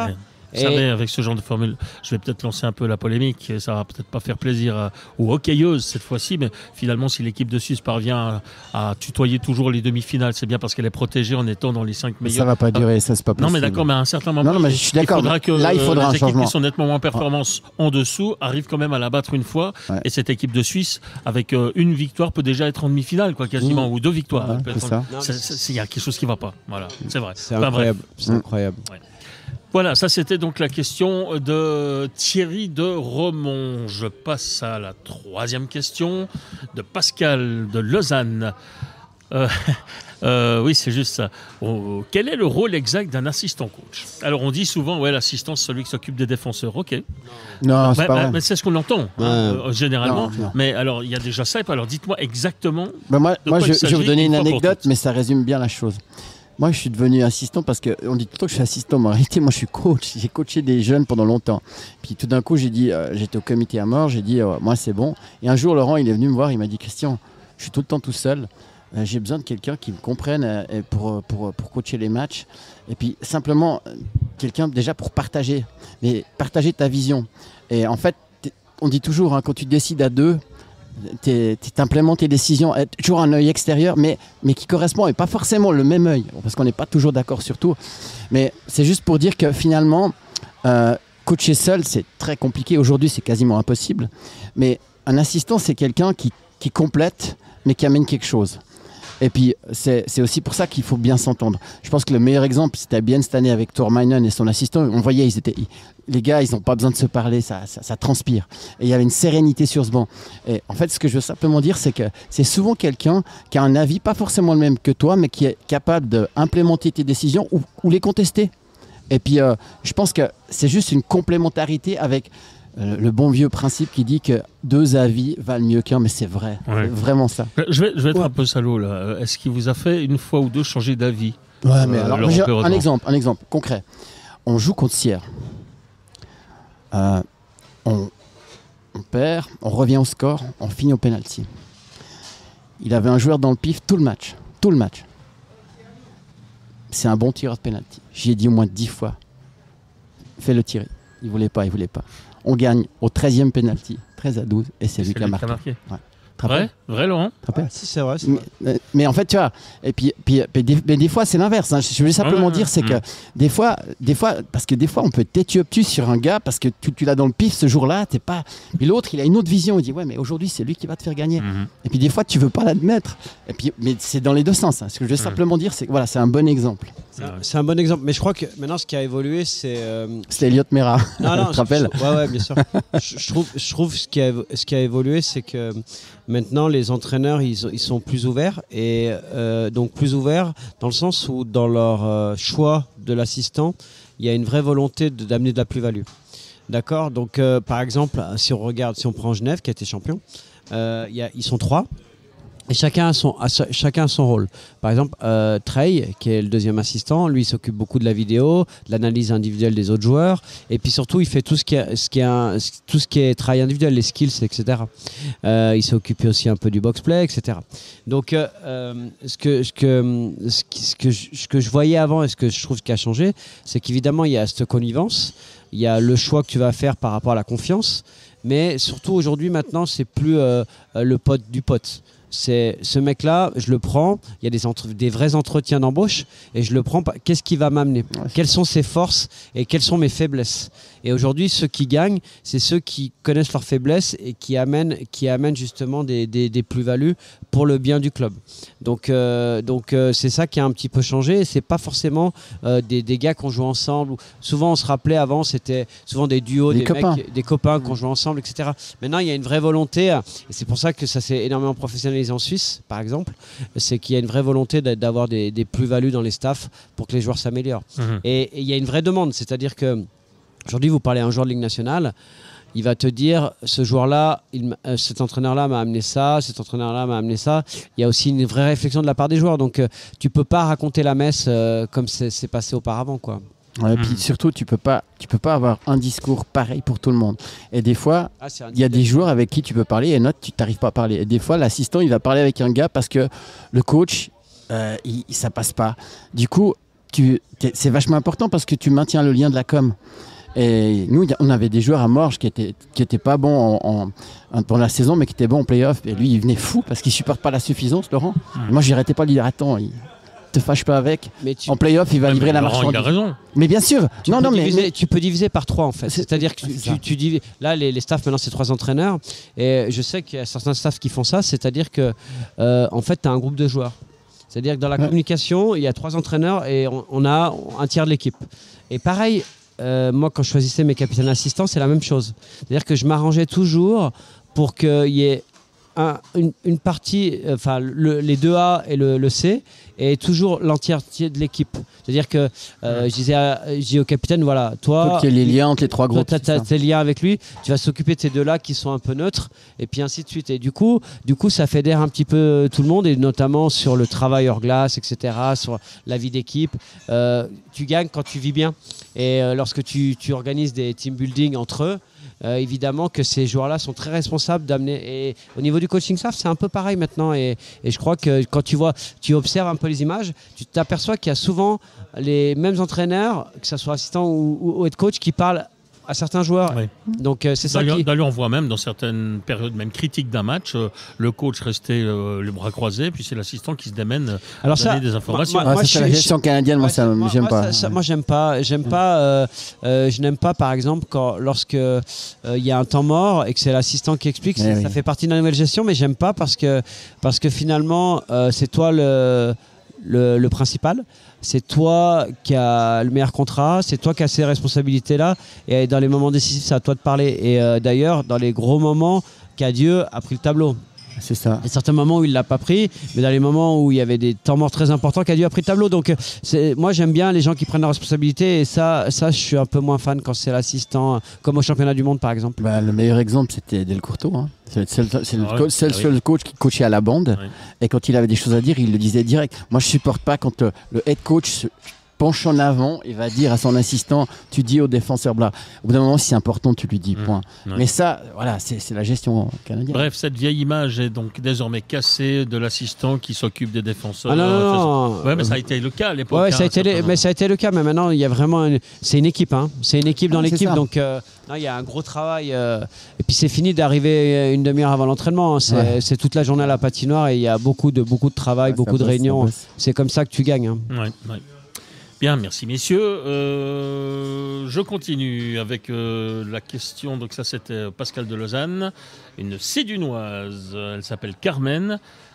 Vous savez, avec ce genre de formule, je vais peut-être lancer un peu la polémique, ça va peut-être pas faire plaisir à, aux hockeyeuses cette fois-ci, mais finalement, si l'équipe de Suisse parvient à, à tutoyer toujours les demi-finales, c'est bien parce qu'elle est protégée en étant dans les cinq meilleurs. Ça va pas durer, ça c'est pas possible. Non, mais d'accord, mais à un certain moment, non, non, mais je suis d'accord. il faudra que là, il faudra les un équipes changement. qui sont nettement moins en performance ouais. en dessous arrivent quand même à la battre une fois, ouais. et cette équipe de Suisse, avec euh, une victoire, peut déjà être en demi-finale, quoi, quasiment, mmh. ou deux victoires. Ouais, c'est ça. Il y a quelque chose qui va pas. Voilà, c'est vrai. C'est incroyable. C'est incroyable. Ouais. Voilà, ça c'était donc la question de Thierry de Romont. Je passe à la troisième question de Pascal de Lausanne. Euh, euh, oui, c'est juste ça. Oh, quel est le rôle exact d'un assistant coach? Alors on dit souvent, ouais, l'assistant c'est celui qui s'occupe des défenseurs. Ok. Non, c'est bah, pas bah, vrai. Mais c'est ce qu'on entend ouais. euh, généralement. Non, non. Mais alors il y a déjà ça. Alors dites-moi exactement. Bah, moi, moi je, je vais vous donner une, une anecdote, mais ça résume bien la chose. Moi, je suis devenu assistant parce qu'on dit tout le temps que je suis assistant, mais en réalité, moi, je suis coach. J'ai coaché des jeunes pendant longtemps. Puis tout d'un coup, j'ai dit, euh, j'étais au comité à mort, j'ai dit, euh, moi, c'est bon. Et un jour, Laurent, il est venu me voir, il m'a dit, Christian, je suis tout le temps tout seul. Euh, j'ai besoin de quelqu'un qui me comprenne euh, pour, pour, pour coacher les matchs. Et puis, simplement, euh, quelqu'un déjà pour partager, mais partager ta vision. Et en fait, on dit toujours, hein, quand tu décides à deux, tu implémentes tes décisions, toujours un œil extérieur, mais, mais qui correspond, et pas forcément le même œil, parce qu'on n'est pas toujours d'accord sur tout. Mais c'est juste pour dire que finalement, euh, coacher seul, c'est très compliqué. Aujourd'hui, c'est quasiment impossible. Mais un assistant, c'est quelqu'un qui, qui complète, mais qui amène quelque chose. Et puis, c'est aussi pour ça qu'il faut bien s'entendre. Je pense que le meilleur exemple, c'était bien cette année avec Tormainen et son assistant. On voyait, ils étaient, ils, les gars, ils n'ont pas besoin de se parler, ça, ça, ça transpire. Et il y avait une sérénité sur ce banc. Et en fait, ce que je veux simplement dire, c'est que c'est souvent quelqu'un qui a un avis, pas forcément le même que toi, mais qui est capable d'implémenter tes décisions ou, ou les contester. Et puis, euh, je pense que c'est juste une complémentarité avec Euh, le bon vieux principe qui dit que deux avis valent mieux qu'un, mais c'est vrai, ouais. vraiment ça. Je vais, je vais être ouais. un peu salaud là. Est-ce qu'il vous a fait une fois ou deux changer d'avis? Ouais, mais euh, alors, alors un exemple, un exemple concret. On joue contre Sierre. Euh, on, on perd, on revient au score, on finit au penalty. Il avait un joueur dans le pif tout le match, tout le match. C'est un bon tireur de penalty. J'y ai dit au moins dix fois. Fais-le tirer. Il voulait pas, il voulait pas. On gagne au treizième penalty, treize à douze, et c'est lui qui a marqué. marqué. Ouais. Vrai, vrai, Laurent. Ouais, si, c'est vrai. Mais, vrai. Mais en fait, tu vois, et puis, puis, puis des, mais des fois, c'est l'inverse. Hein. Je voulais simplement ouais, dire, c'est mmh. que des fois, des fois, parce que des fois, on peut t'étioptus sur un gars parce que tu, tu l'as dans le pif ce jour-là, t'es pas. Puis l'autre, il a une autre vision. Il dit, ouais, mais aujourd'hui, c'est lui qui va te faire gagner. Mmh. Et puis des fois, tu veux pas l'admettre. Et puis, mais c'est dans les deux sens. Hein. Ce que je veux mmh. simplement dire, c'est que voilà, c'est un bon exemple. C'est un bon exemple. Mais je crois que maintenant, ce qui a évolué, c'est. Euh... C'est Elliot Mera. Non, non, tu te rappelles? Ouais, ouais, bien sûr. je, je trouve, je trouve ce qui a, ce qui a évolué, c'est que maintenant, les entraîneurs, ils, ils sont plus ouverts. Et euh, donc, plus ouverts dans le sens où, dans leur euh, choix de l'assistant, il y a une vraie volonté d'amener de, de la plus-value. D'accord? Donc, euh, par exemple, si on regarde, si on prend Genève, qui a été champion, euh, y a, ils sont trois. Et chacun a son, chacun a son rôle. Par exemple, euh, Trey, qui est le deuxième assistant, lui, il s'occupe beaucoup de la vidéo, de l'analyse individuelle des autres joueurs. Et puis surtout, il fait tout ce qui est, ce qui est, un, tout ce qui est travail individuel, les skills, et cetera. Euh, il s'est occupé aussi un peu du box-play, et cetera. Donc, euh, ce, que, ce, que, ce, qui, ce, que je, ce que je voyais avant et ce que je trouve qui a changé, c'est qu'évidemment, il y a cette connivence, il y a le choix que tu vas faire par rapport à la confiance. Mais surtout, aujourd'hui, maintenant, c'est plus euh, le pote du pote. C'est ce mec-là, je le prends, il y a des, entre, des vrais entretiens d'embauche et je le prends, qu'est-ce qui va m'amener? Quelles sont ses forces et quelles sont mes faiblesses? Et aujourd'hui, ceux qui gagnent, c'est ceux qui connaissent leurs faiblesses et qui amènent, qui amènent justement des, des, des plus-values pour le bien du club. Donc, euh, donc euh, c'est ça qui a un petit peu changé. Et c'est pas forcément euh, des, des gars qu'on joue ensemble. Souvent, on se rappelait avant, c'était souvent des duos, des, des copains, mecs, des copains qu'on jouait ensemble, et cetera. Maintenant, il y a une vraie volonté, et c'est pour ça que ça s'est énormément professionnalisé en Suisse, par exemple, c'est qu'il y a une vraie volonté d'avoir des, des plus-values dans les staffs pour que les joueurs s'améliorent. Mmh. Et, et il y a une vraie demande, c'est-à-dire que aujourd'hui, vous parlez à un joueur de Ligue nationale, il va te dire, ce joueur-là, euh, cet entraîneur-là m'a amené ça, cet entraîneur-là m'a amené ça. Il y a aussi une vraie réflexion de la part des joueurs. Donc, euh, tu ne peux pas raconter la messe euh, comme c'est passé auparavant, quoi. Ouais, et puis surtout, tu peux pas, tu peux pas avoir un discours pareil pour tout le monde. Et des fois, il ah, y a des joueurs avec qui tu peux parler et d'autres, tu t'arrives pas à parler. Et des fois, l'assistant, il va parler avec un gars parce que le coach, euh, il, ça passe pas. Du coup, c'est vachement important parce que tu maintiens le lien de la com. Et nous, on avait des joueurs à Morges qui étaient, qui étaient pas bons en, en, pendant la saison, mais qui étaient bons en play-off. Et lui, il venait fou parce qu'il supporte pas la suffisance, Laurent. Mmh. Moi, j'arrêtais pas de lui dire attends, il te fâche pas avec. Mais tu... En play-off, il va ouais, livrer la Laurent, marchandise. Il a raison. Mais bien sûr. Tu, non, peux non, diviser, mais... tu peux diviser par trois en fait. C'est-à-dire que tu, tu, tu dis là, les, les staffs maintenant, c'est trois entraîneurs. Et je sais qu'il y a certains staffs qui font ça. C'est-à-dire que euh, en fait, tu as un groupe de joueurs. C'est-à-dire que dans la ouais. communication, il y a trois entraîneurs et on, on a un tiers de l'équipe. Et pareil. Euh, moi, quand je choisissais mes capitaines assistants, c'est la même chose. C'est-à-dire que je m'arrangeais toujours pour qu'il y ait un, une, une partie, enfin le, les deux A et le, le C, et toujours l'entièreté de l'équipe. C'est-à-dire que euh, je, disais à, je dis au capitaine, voilà, toi, il y a les liens entre les trois groupes. Tu as tes liens avec lui, tu vas s'occuper de ces deux-là qui sont un peu neutres, et puis ainsi de suite. Et du coup, du coup, ça fédère un petit peu tout le monde, et notamment sur le travail hors glace, et cetera, sur la vie d'équipe. Euh, tu gagnes quand tu vis bien. Et euh, lorsque tu, tu organises des team building entre eux, Euh, évidemment que ces joueurs-là sont très responsables d'amener. Et au niveau du coaching staff, c'est un peu pareil maintenant. Et, et je crois que quand tu vois, tu observes un peu les images, tu t'aperçois qu'il y a souvent les mêmes entraîneurs, que ce soit assistant ou, ou head coach, qui parlent à certains joueurs. Oui. Donc euh, c'est ça qui... D'ailleurs, on voit même dans certaines périodes même critiques d'un match, euh, le coach restait euh, les bras croisés, puis c'est l'assistant qui se démène à donner ça, des informations. Moi, moi, moi, c'est la gestion canadienne, moi, ouais, ça, moi j'aime moi, pas. Ça, ça, moi, j'aime pas. J'aime pas. Euh, euh, je n'aime pas, par exemple, quand lorsque il euh, y a un temps mort et que c'est l'assistant qui explique, ça, oui. ça fait partie de la nouvelle gestion, mais j'aime pas parce que parce que finalement, euh, c'est toi le le, le principal. C'est toi qui as le meilleur contrat, c'est toi qui as ces responsabilités-là. Et dans les moments décisifs, c'est à toi de parler. Et euh, d'ailleurs, dans les gros moments, Cadieux a pris le tableau. C'est ça. Il y a certains moments où il ne l'a pas pris, mais dans les moments où il y avait des temps morts très importants, Cadieux a pris le tableau. Donc, c'est, moi, j'aime bien les gens qui prennent la responsabilité. Et ça, ça, je suis un peu moins fan quand c'est l'assistant, comme au championnat du monde, par exemple. Bah, le meilleur exemple, c'était Del Courteau. Hein. C'est, c'est, c'est, c'est ah le, ouais, co- c'est le seul oui. coach qui coachait à la bande. Oui. Et quand il avait des choses à dire, il le disait direct. Moi, je ne supporte pas quand euh, le head coach se penche en avant et va dire à son assistant, tu dis au défenseur blanc. Au bout d'un moment, si c'est important, tu lui dis, point. Mmh, ouais. Mais ça, voilà, c'est, c'est la gestion canadienne. Bref, cette vieille image est donc désormais cassée de l'assistant qui s'occupe des défenseurs. Ah non, non, non. Ouais, mais ça a été le cas à l'époque. Ouais, hein, ça a été les, mais ça a été le cas, mais maintenant, il y a vraiment une, c'est une équipe, hein. C'est une équipe dans ah, l'équipe, donc euh, non, il y a un gros travail. Euh, et puis c'est fini d'arriver une demi-heure avant l'entraînement. Hein. C'est, ouais. c'est toute la journée à la patinoire et il y a beaucoup de, beaucoup de travail, ouais, beaucoup de passe, réunions. C'est comme ça que tu gagnes. Hein. Ouais, ouais. Bien, merci messieurs. Euh, je continue avec euh, la question. Donc ça, c'était Pascal de Lausanne, une Sédunoise. Elle s'appelle Carmen.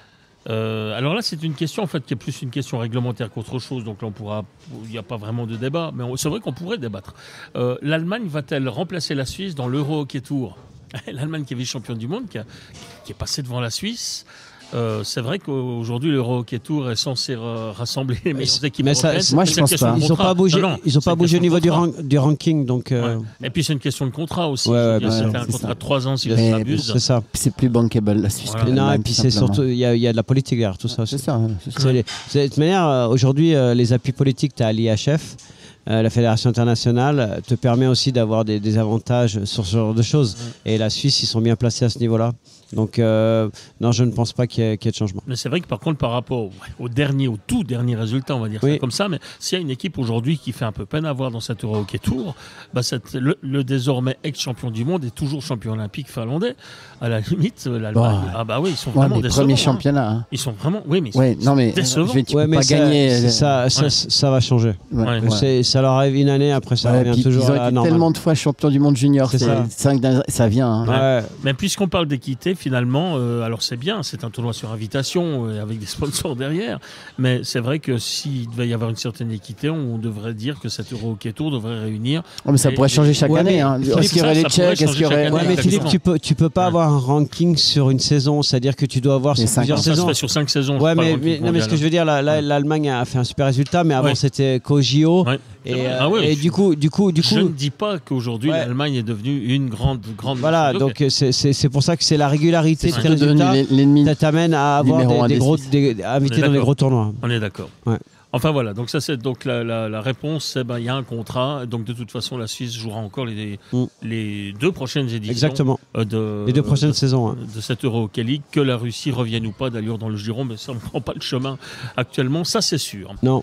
Euh, alors là, c'est une question en fait qui est plus une question réglementaire qu'autre chose. Donc là, on pourra, il n'y a pas vraiment de débat, mais on, c'est vrai qu'on pourrait débattre. Euh, L'Allemagne va-t-elle remplacer la Suisse dans l'Euro Hockey Tour ? L'Allemagne qui est vice-championne du monde, qui, a, qui est passée devant la Suisse. Euh, c'est vrai qu'aujourd'hui l'Euro Hockey Tour est censé rassembler les meilleures équipes mais ça, moi je pense pas. Ils n'ont pas bougé, non, non, ils ont pas bougé au niveau du, ran- du ranking, donc. Euh... Ouais. Et puis c'est une question de contrat aussi. Ouais, ouais, bah, ouais, c'est un contrat ça. de trois ans si je ne m'abuse. C'est ça. C'est plus bankable la Suisse. Voilà. Non, et puis c'est surtout il y, y a de la politique derrière tout ça. C'est ça. C'est ça. C'est les, c'est, de toute manière, aujourd'hui, euh, les appuis politiques, tu as l'I H F. Euh, la Fédération internationale te permet aussi d'avoir des, des avantages sur ce genre de choses. Ouais. Et la Suisse, ils sont bien placés à ce niveau-là. Donc, euh, non, je ne pense pas qu'il y, ait, qu'il y ait de changement. Mais c'est vrai que par contre, par rapport au, au dernier, au tout dernier résultat, on va dire oui. ça comme ça, mais s'il y a une équipe aujourd'hui qui fait un peu peine à voir dans cette Euro Hockey Tour, bah cette, le, le désormais ex-champion du monde est toujours champion olympique finlandais. À la limite, l'Allemagne, bon, ah bah oui, ils sont vraiment ouais, décevants. Premiers championnats. Hein. Ils sont vraiment, oui, mais ils sont, ouais, non, mais décevants. Je vais, tu ouais, peux mais pas ça, gagner. Ça, ça, ouais. ça, ça va changer. Ouais. Ouais. C'est, ça leur arrive une année, après ça ouais, revient toujours ils ont à la été normale. Tellement de fois champion du monde junior, c'est, c'est ça. cinq, ça vient. Hein. Ouais. Ouais. Mais puisqu'on parle d'équité, finalement. Euh, alors c'est bien, c'est un tournoi sur invitation euh, avec des sponsors derrière, mais c'est vrai que s'il devait y avoir une certaine équité, on devrait dire que cet Euro Hockey Tour devrait réunir. Oh, mais ça pourrait changer chaque ouais, année. Hein. Est-ce qu'il y aurait les Tchèques, est-ce qu'il y aurait. Ouais, mais Philippe, tu peux, tu peux pas ouais. avoir un ranking sur une saison, c'est-à-dire que tu dois avoir sur plusieurs saisons. Ça se fait sur cinq saisons. Ouais, mais, mais, non, mais ce que je veux dire, là, là, l'Allemagne a fait un super résultat, mais avant ouais. c'était qu'au J O. Ouais. Et, ah ouais, et du coup, du coup, du coup, je ne dis pas qu'aujourd'hui ouais. l'Allemagne est devenue une grande, grande. Voilà, donc c'est, c'est, c'est pour ça que c'est la régularité de tes résultats qui t'amène à avoir des, des gros, des, à inviter dans les gros tournois. On est d'accord. Ouais. Enfin voilà, donc ça c'est donc la, la, la réponse, c'est ben il y a un contrat, donc de toute façon la Suisse jouera encore les, mm. les deux prochaines éditions. Exactement. De, les deux prochaines de, saisons. Hein. De cette Euro Hockey League, que la Russie revienne ou pas d'ailleurs dans le giron, mais ça ne prend pas le chemin actuellement, ça c'est sûr. Non.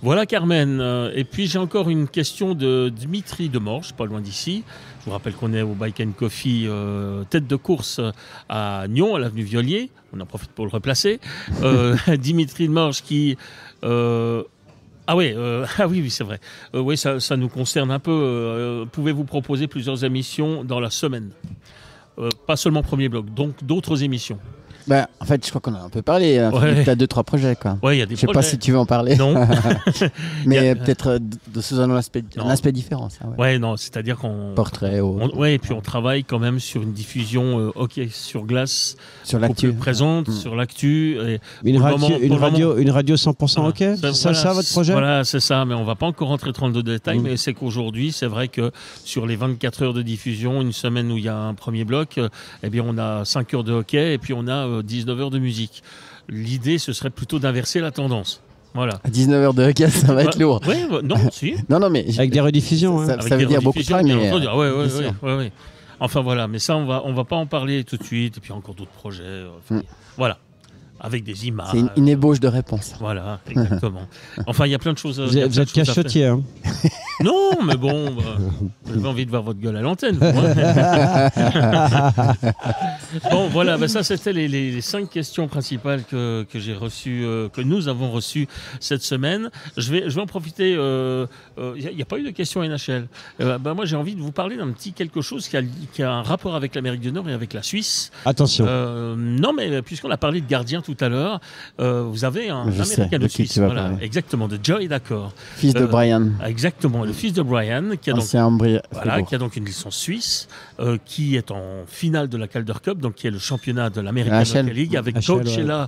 Voilà Carmen. Euh, Et puis j'ai encore une question de Dimitri de Morges, pas loin d'ici. Je vous rappelle qu'on est au Bike and Coffee, euh, tête de course à Nyon, à l'avenue Violier. On en profite pour le replacer. Euh, Dimitri de Morges qui... euh, Ah oui, euh, ah oui, oui c'est vrai. Euh, oui, ça, ça nous concerne un peu. Euh, Pouvez-vous proposer plusieurs émissions dans la semaine? Euh, Pas seulement Premier Bloc, donc d'autres émissions. Bah, en fait, je crois qu'on a un peu parlé. Hein. Ouais. Tu as deux, trois projets. Quoi. Ouais, il y a des Je sais pas projets. si tu veux en parler. Non. Mais Il y a- peut-être euh, de, de sous un aspect, un Non. aspect différent. Ça, ouais. Ouais, non, c'est-à-dire qu'on. Portrait au- on- ouais, et puis on travaille quand même sur une diffusion euh, hockey sur glace, sur beaucoup l'actu. plus présente, Mm. sur l'actu. Et Une, pour le radio, moment- une, pour le radio, moment- une radio cent pour cent Voilà. OK C'est ça, voilà, ça votre projet? Voilà, c'est ça, mais on va pas encore rentrer trop dans le détail, Mm. mais c'est qu'aujourd'hui, c'est vrai que sur les vingt-quatre heures de diffusion, une semaine où il y a un premier bloc, euh, eh bien on a cinq heures de hockey et puis on a euh, dix-neuf heures de musique. L'idée, ce serait plutôt d'inverser la tendance. Voilà. À dix-neuf heures de hockey, ça va être Ouais, lourd. ouais, ouais, non, si. Non, non, mais. Avec des rediffusions. Ça- hein. ça- Avec veut des dire beaucoup de rediffusions, travail, bien mais, entendu. Ah ouais, ouais, bien ouais, sûr. ouais, ouais. Enfin voilà, mais ça, on va, on va pas en parler tout de suite. Et puis encore d'autres projets. euh, enfin, Mm. Voilà. Avec des images. C'est une, une ébauche de réponse. Voilà, exactement. Enfin, il y a plein de choses. Vous il y a êtes, vous plein êtes de choses à faire. cachotier. Hein. Non, mais bon, bah, j'avais envie de voir votre gueule à l'antenne. vous, hein. Bon, voilà, bah, ça c'était les, les- les cinq questions principales que, que j'ai reçues, euh, que nous avons reçues cette semaine. Je vais, je vais en profiter. Il euh, n'y a, a pas eu de questions N H L. Euh, bah, moi, j'ai envie de vous parler d'un petit quelque chose qui a, qui a un rapport avec l'Amérique du Nord et avec la Suisse. Attention. Euh, non, mais puisqu'on a parlé de gardien tout à l'heure, euh, vous avez un Je sais Américain de de qui Suisse. tu vas Voilà, parler. exactement, de Joey D'accord. Fils de Euh, Brian. Exactement, le fils de Brian, qui a donc, Ancien Ambry. voilà, Fribourg. qui a donc une licence suisse, euh, qui est en finale de la Calder Cup, donc qui est le championnat de l'American H L. Hockey League, avec H L, ouais. Coachella,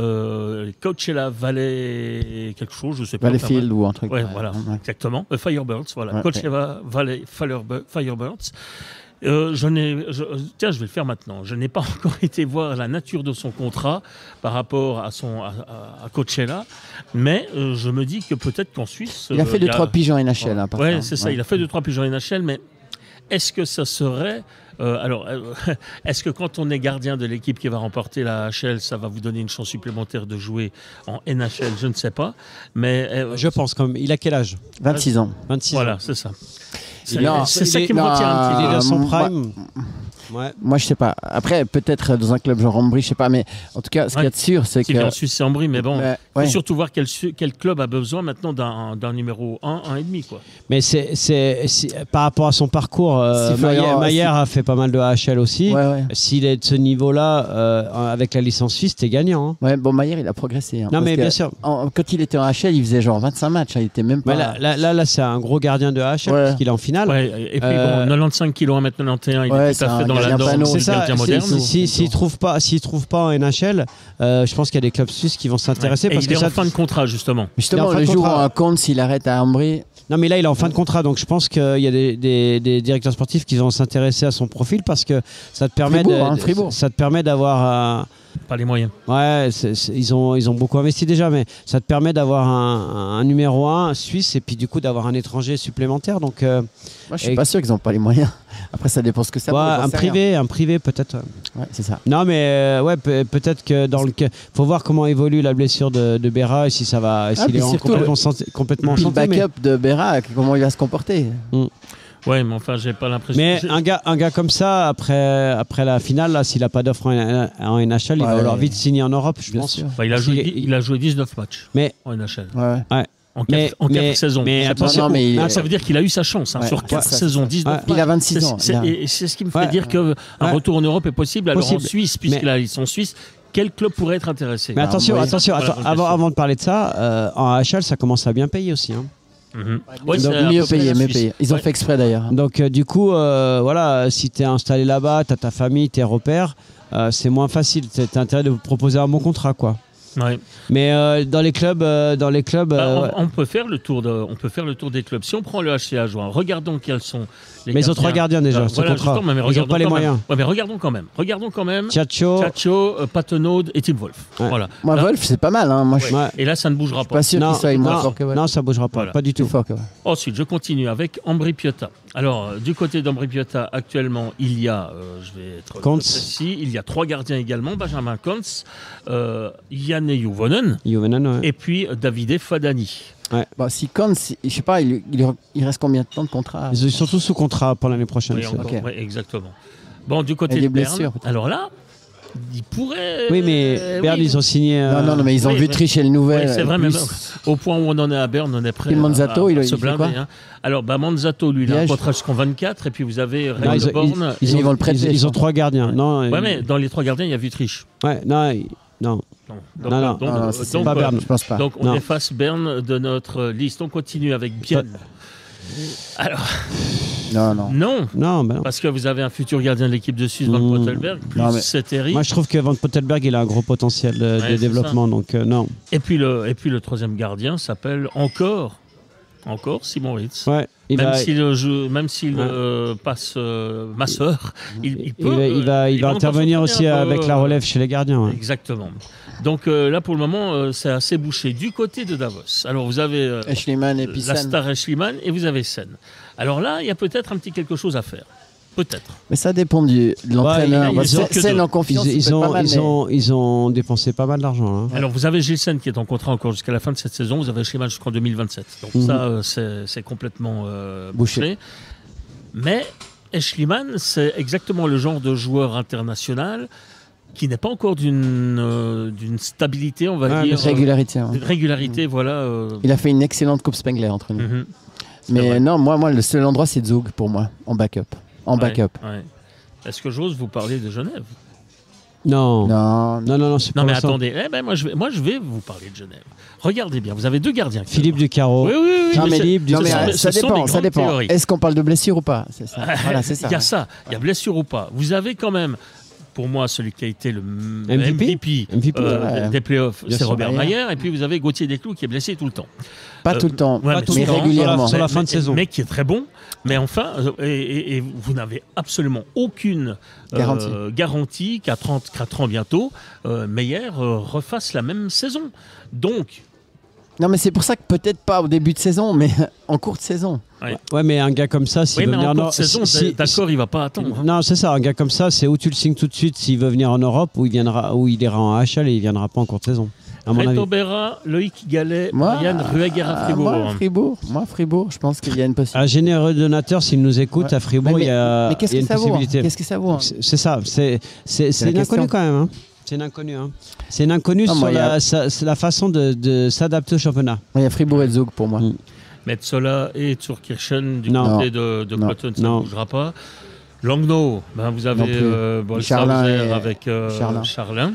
euh, Coachella Valley quelque chose, je sais pas. Valleyfield ou un truc. Ouais, voilà, ouais. exactement. Euh, Firebirds, voilà. Ouais, Coachella Valley Firebirds. Firebirds. Euh, je n'ai, je- tiens, je vais le faire maintenant. Je n'ai pas encore été voir la nature de son contrat par rapport à son à, à- à Coachella, mais euh, je me dis que peut-être qu'en Suisse, Il a euh, fait il deux, y a- trois pigeons N H L. hein, par Ouais, contre. c'est ça. Ouais. Il a fait deux trois pigeons N H L, mais est-ce que ça serait euh, alors, euh, est-ce que quand on est gardien de l'équipe qui va remporter la H L, ça va vous donner une chance supplémentaire de jouer en N H L? Je ne sais pas, mais euh, Je pense quand même. Il a quel âge? vingt-six ans. vingt-six voilà, ans. c'est ça. Il C'est est- c'est ça il est- qui me non, retient un petit Il peu. est dans son moi- prime. Ouais. Moi, je sais pas. Après, peut-être dans un club genre Ambry, je sais pas. Mais en tout cas, ce qu'il y a de sûr, c'est C'est que. qu'en Suisse, c'est Ambry, mais bon, il Ouais, faut ouais. surtout voir quel, su- quel club a besoin maintenant d'un d'un numéro un, un et demi, quoi. Mais c'est, c'est, c'est- par rapport à son parcours, euh, Si Maillère, Florian- Maillère a fait pas mal de A H L aussi. Ouais, ouais. S'il est de ce niveau-là, euh, avec la licence suisse, t'es gagnant. hein. Ouais, bon, Maillère, il a progressé. hein, Non, parce mais que bien sûr. en- quand il était en H L, il faisait genre vingt-cinq matchs. hein, il était même pas. Mais là, là, là, là, c'est un gros gardien de A H L Ouais. parce qu'il est en finale. Ouais, et puis Euh, bon, quatre-vingt-cinq kilos, un mètre quatre-vingt-onze, il Ouais, est tout c'est à fait un dans la gardien norme panneau. du C'est ça, gardien c'est- moderne. si- si- s'il ne trouve pas, s'il trouve pas en N H L, euh, je pense qu'il y a des clubs suisses qui vont s'intéresser Et parce il que est ça. en fin de contrat, justement. Justement, il est en fin le de jour où contrat. un compte, s'il arrête à Ambry, Non, mais là, il est en fin de contrat, donc je pense qu'il y a des, des- des directeurs sportifs qui vont s'intéresser à son profil parce que ça te permet, Fribourg, de- hein, Fribourg. ça te permet d'avoir. Pas les moyens. un- ouais, c'est- c'est- ils ont, ils ont beaucoup investi déjà, mais ça te permet d'avoir un, un numéro un suisse et puis du coup d'avoir un étranger supplémentaire. Donc, euh, moi, je suis Et- pas sûr qu'ils ont pas les moyens. Après, ça dépend ce que ça ouais, vaut, j'en un sais rien. privé, un privé peut-être. Ouais, c'est ça. Non, mais euh, ouais, pe- peut-être que dans le cas, faut voir comment évolue la blessure de, de Berra et si ça va, s'il puis est en- surtout, complètement, santé- complètement en Puis le santé. Mais, backup de Berra, comment il va se comporter? Ouais, mais enfin, j'ai pas l'impression. mais j'ai- un gars, un gars comme ça, après, après la finale, là, s'il a pas d'offre en, en N H L, il va Ouais, falloir ouais. vite signer en Europe, je Bien pense. sûr. Bah, il, a Parce joué, qu'il est- il a joué dix-neuf matchs Mais, en N H L. Ouais. ouais. En mais, quatre, en quatre mais, saisons. mais Ça, attention, non, mais il- non, ça ça- veut dire qu'il a eu sa chance hein, Ouais, sur ouais, quatre ça, saisons, c'est ça. dix-neuf Ouais. Il a matchs. vingt-six ans. C'est- il a- Et c'est ce qui me fait Ouais. dire qu'un Ouais. retour en Europe est possible. Alors Possible. en Suisse, puisqu'il Mais- a la licence suisse, quel club pourrait être intéressé? mais attention, oui. attention, Voilà, attends, bonne avant, question. avant de parler de ça, euh, en A H L, ça commence à bien payer aussi. hein. Mhm. Ouais, c'est Donc, à mieux peu près payé, la mieux Suisse. payé. Ils ont Ouais. fait exprès d'ailleurs. Donc, euh, du coup, euh, voilà, si tu es installé là-bas, tu as ta famille, tes repères, euh, c'est moins facile. Tu as intérêt de vous proposer un bon contrat, quoi. Ouais. Mais euh, dans les clubs, euh, dans les clubs, Bah, euh, on, ouais. on peut faire le tour de, on peut faire le tour des clubs. Si on prend le H C A Juin, regardons quels sont les mais ils ont trois gardiens déjà, Euh, ce voilà, contrat. justement, mais Ils n'ont regardons pas les quand moyens. même. Ouais, mais regardons quand même. Regardons quand même. Tchatcho, Chacho, euh, Patenaude et Tim Wolf. Ouais. Voilà. Moi, Là- Wolf, c'est pas mal. Hein. Moi, je suis ouais. Et là, ça ne bougera pas. pas sûr non, qu'il soit moins non, fort que Wolf. non, ça bougera pas, Voilà. pas du Plus tout. fort que Wolf. Ensuite, je continue avec Ambry Piotta. Alors, euh, du côté d'Ambry Piotta, actuellement, il y a, euh, je vais être Kantz. précis, il y a trois gardiens également, Benjamin Kantz, euh, Janne Juvonen Juvenan, ouais. et puis euh, Davide Fadani. Ouais. Bon, si Kahn, si, je sais pas, il, il, il reste combien de temps de contrat? Ils sont surtout sous contrat pour l'année prochaine. Oui, c'est- encore, Ok. ouais, exactement. Bon, du côté Et de des Berne, blessures, peut-être. alors là, il pourrait. Oui, mais euh, Berne, oui, ils ont signé. euh, Non, non, non, mais ils ont oui, vu mais- tricher le nouvel. Oui, c'est vrai, et mais plus- même au point où on en est à Berne, on est prêt Puis à, Manzato, à- il- à il se fait blinder. quoi hein. Alors, bah, Manzato, lui, il a un Liège. contrat jusqu'en vingt-quatre, et puis vous avez non, Raymond ils, ont- Born. ils- ils Ils ont- vont le prêter, ils- ils je ont pense. trois gardiens. Non, Ouais, ils- mais dans les trois gardiens, il y a Vutriche. ouais, non, ils- non. Donc, Non, non. donc, Non, non, euh, c'est donc, pas euh, Berne. Je pense pas. Donc, on Non. efface Berne de notre liste. On continue avec Bienne. Alors, Non, non. non, Non, ben non. parce que vous avez un futur gardien de l'équipe de Suisse, Van Mmh. Pottelberg, plus Non, mais- Seteri. Moi, je trouve que Van Pottelberg, il a un gros potentiel euh, Ouais, de c'est développement, donc euh, non. Et puis, le, et puis le troisième gardien s'appelle encore, encore Simon Ritz. Ouais, il Même va, s'il euh, joue- même s'il Ouais. euh, passe euh, ma sœur, il, il il peut. va, il va, euh, il va encore intervenir s'entraîner aussi un peu, avec la euh, relève chez les gardiens. ouais. Exactement. Donc euh, là, pour le moment, euh, c'est assez bouché. Du côté de Davos, alors vous avez euh, Schliemann et la Pissan. star Schliemann et vous avez Sen. Alors là, il y a peut-être un petit quelque chose à faire. Peut-être. Mais ça dépend du, de l'entraîneur. il- Bah, il c'est- sort que Sen deux. en confiance, Ils, il ils peut être ont, pas mal, ils, mais- ont, ils ont dépensé pas mal d'argent. hein. Alors vous avez Gilsen qui est en contrat encore jusqu'à la fin de cette saison. Vous avez Schliemann jusqu'en deux mille vingt-sept. Donc Mhm. ça, euh, c'est c'est complètement euh, Bouché. bouché. Mais Schliemann, c'est exactement le genre de joueur international qui n'est pas encore d'une euh, d'une stabilité, on va Ah, dire. bien sûr. Régularité. hein. D'une régularité, voilà. euh, Il a fait une excellente Coupe Spengler entre nous. mhm. C'est Mais vrai. non, moi, moi, le seul endroit, c'est Zug pour moi, en backup. En Ouais, backup. ouais. Est-ce que j'ose vous parler de Genève? Non. non, Non, non, non, c'est Non, pour mais l'instant. attendez. Eh ben, moi, je vais, moi, je vais vous parler de Genève. Regardez bien, vous avez deux gardiens. Philippe Ducarreau. Oui, oui, oui. non, mais mais, c'est- Philippe, non, ce mais, sont euh, des- ça ce sont dépend. des Ça grandes dépend. théories. Est-ce qu'on parle de blessure ou pas? C'est ça. Voilà, c'est ça. Il y a ça, il y a blessure ou pas. Vous avez quand même, pour moi, celui qui a été le m- M V P? M V P, M V P, euh, ouais. des playoffs, Bien c'est sûr. Robert Mayer. Mayer. Et puis vous avez Gauthier Desclous qui est blessé tout le temps. Pas Euh, tout le temps, ouais, Pas mais tout mais le temps, régulièrement. sur la fin de Mais- saison. Mais qui est très bon. Mais enfin, euh, et, et- et vous n'avez absolument aucune euh, Garantie. garantie qu'à trente-quatre ans bientôt, euh, Meyer euh, refasse la même saison. Donc, Non, mais c'est pour ça que peut-être pas au début de saison, mais en courte saison. Ouais, mais un gars comme ça, s'il oui, veut mais venir en en courte saison, si- si- d'accord, il va pas attendre. Non, c'est ça, un gars comme ça, c'est où tu le signes tout de suite s'il veut venir en Europe ou il viendra ou il ira en H L et il viendra pas en courte saison. À mon Reto avis. Berra, Loïc Gallet, Moi, Yann Rueger à ah, Fribourg. Moi, Fribourg, moi, Fribourg, je pense qu'il y a une possibilité. Un généreux donateur, s'il nous écoute Ouais. à Fribourg, Mais- il y a, mais qu'est-ce il y a que une ça vaut hein possibilité. Qu'est-ce que ça vaut hein C'est c'est ça, c'est c'est- c'est la une inconnue question. quand même. hein. C'est une inconnue. hein. C'est une inconnue Non, sur moi, il y a- la, sa- c'est la façon de, de s'adapter au championnat. Il y a Fribourg et Zug pour moi. Mm. Metzola et Zurkirchen du Non. côté de, de Non. Cloton, ça Non. ne bougera pas. Langnau, ben vous avez Non plus. euh, Charlin Bolshauser et- avec euh, Charlin. Charlin.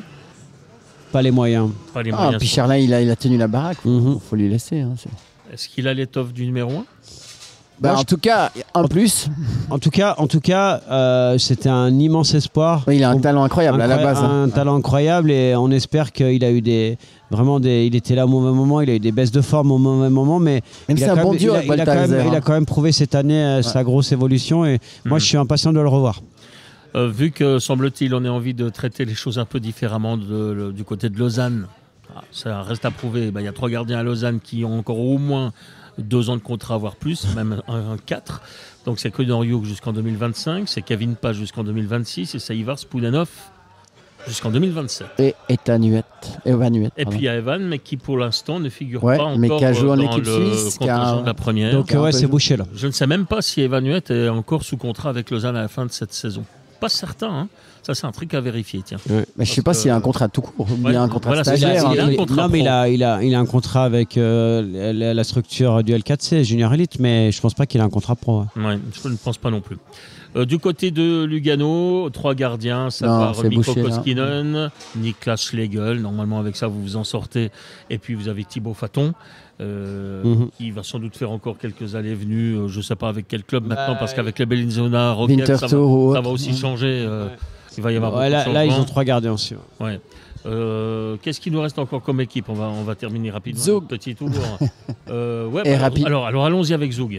Pas les moyens. Pas les Ah, moyens puis sont- Charlin, il a, il a tenu la baraque. Il Mhm. faut lui laisser. hein, c'est- Est-ce qu'il a l'étoffe du numéro un? Bah, Moi, en je- tout cas, un plus. En tout cas, en tout cas, euh, c'était un immense espoir. Oui, il a un On- talent incroyable à la Incroy- base. hein. Un talent incroyable et on espère qu'il a eu des vraiment des. Il était là au mauvais moment, il a eu des baisses de forme au mauvais moment, mais Même il c'est a, un quand bon même, duo il, a, avec il a quand même, Balthazar. il a quand même prouvé cette année euh, sa grosse évolution et moi Mhm. je suis impatient de le revoir. Euh, vu que, semble-t-il, on a envie de traiter les choses un peu différemment de- le- du côté de Lausanne, ah, ça reste à prouver. Ben, il y a trois gardiens à Lausanne qui ont encore au moins deux ans de contrat, voire plus, même un, un quatre. Donc c'est Kodoriuk jusqu'en deux mille vingt-cinq, c'est Kevin Page jusqu'en deux mille vingt-six et c'est Ivar Spoudanov jusqu'en deux mille vingt-sept. Et Etanuet. Evanuet. Et puis il y a Evan, mais qui pour l'instant ne figure Ouais, pas mais encore qui a joué en dans équipe le suisse, qui a- contingent de la première. Donc un euh, ouais, peu c'est joué. bouché là. Je ne sais même pas si Evanuet est encore sous contrat avec Lausanne à la fin de cette saison. Pas certain, hein. Ça c'est un truc à vérifier, tiens. Mais je sais Parce pas que- s'il y a un contrat tout court ou Ouais, bien un contrat voilà, c'est stagiaire. ça, hein. il a un Il- contrat non mais il pro. a, il, a, il a un contrat avec euh, la, la structure du L quatre C, Junior Elite, mais je pense pas qu'il a un contrat pro. ouais. Ouais, je ne pense pas non plus. Euh, du côté de Lugano, trois gardiens, ça Non, part c'est Mikko bouché, là. Koskinen, Niklas Schlegel, normalement avec ça vous vous en sortez, et puis vous avez Thibaut Faton, euh, Mhm. qui va sans doute faire encore quelques allées et venues, euh, je ne sais pas avec quel club maintenant, Bah, parce qu'avec les Bellinzona, Rocket, ça, va- Winterthur ou ça autre. va aussi changer, euh, il va y avoir Ouais, beaucoup là, de là, ils changements. ont trois gardiens aussi. ouais. Ouais. Euh, Qu'est-ce qu'il nous reste encore comme équipe? On va, on va terminer rapidement. Zug. notre petit tour. Euh, ouais, Et bah, rapide. alors, alors allons-y avec Zug.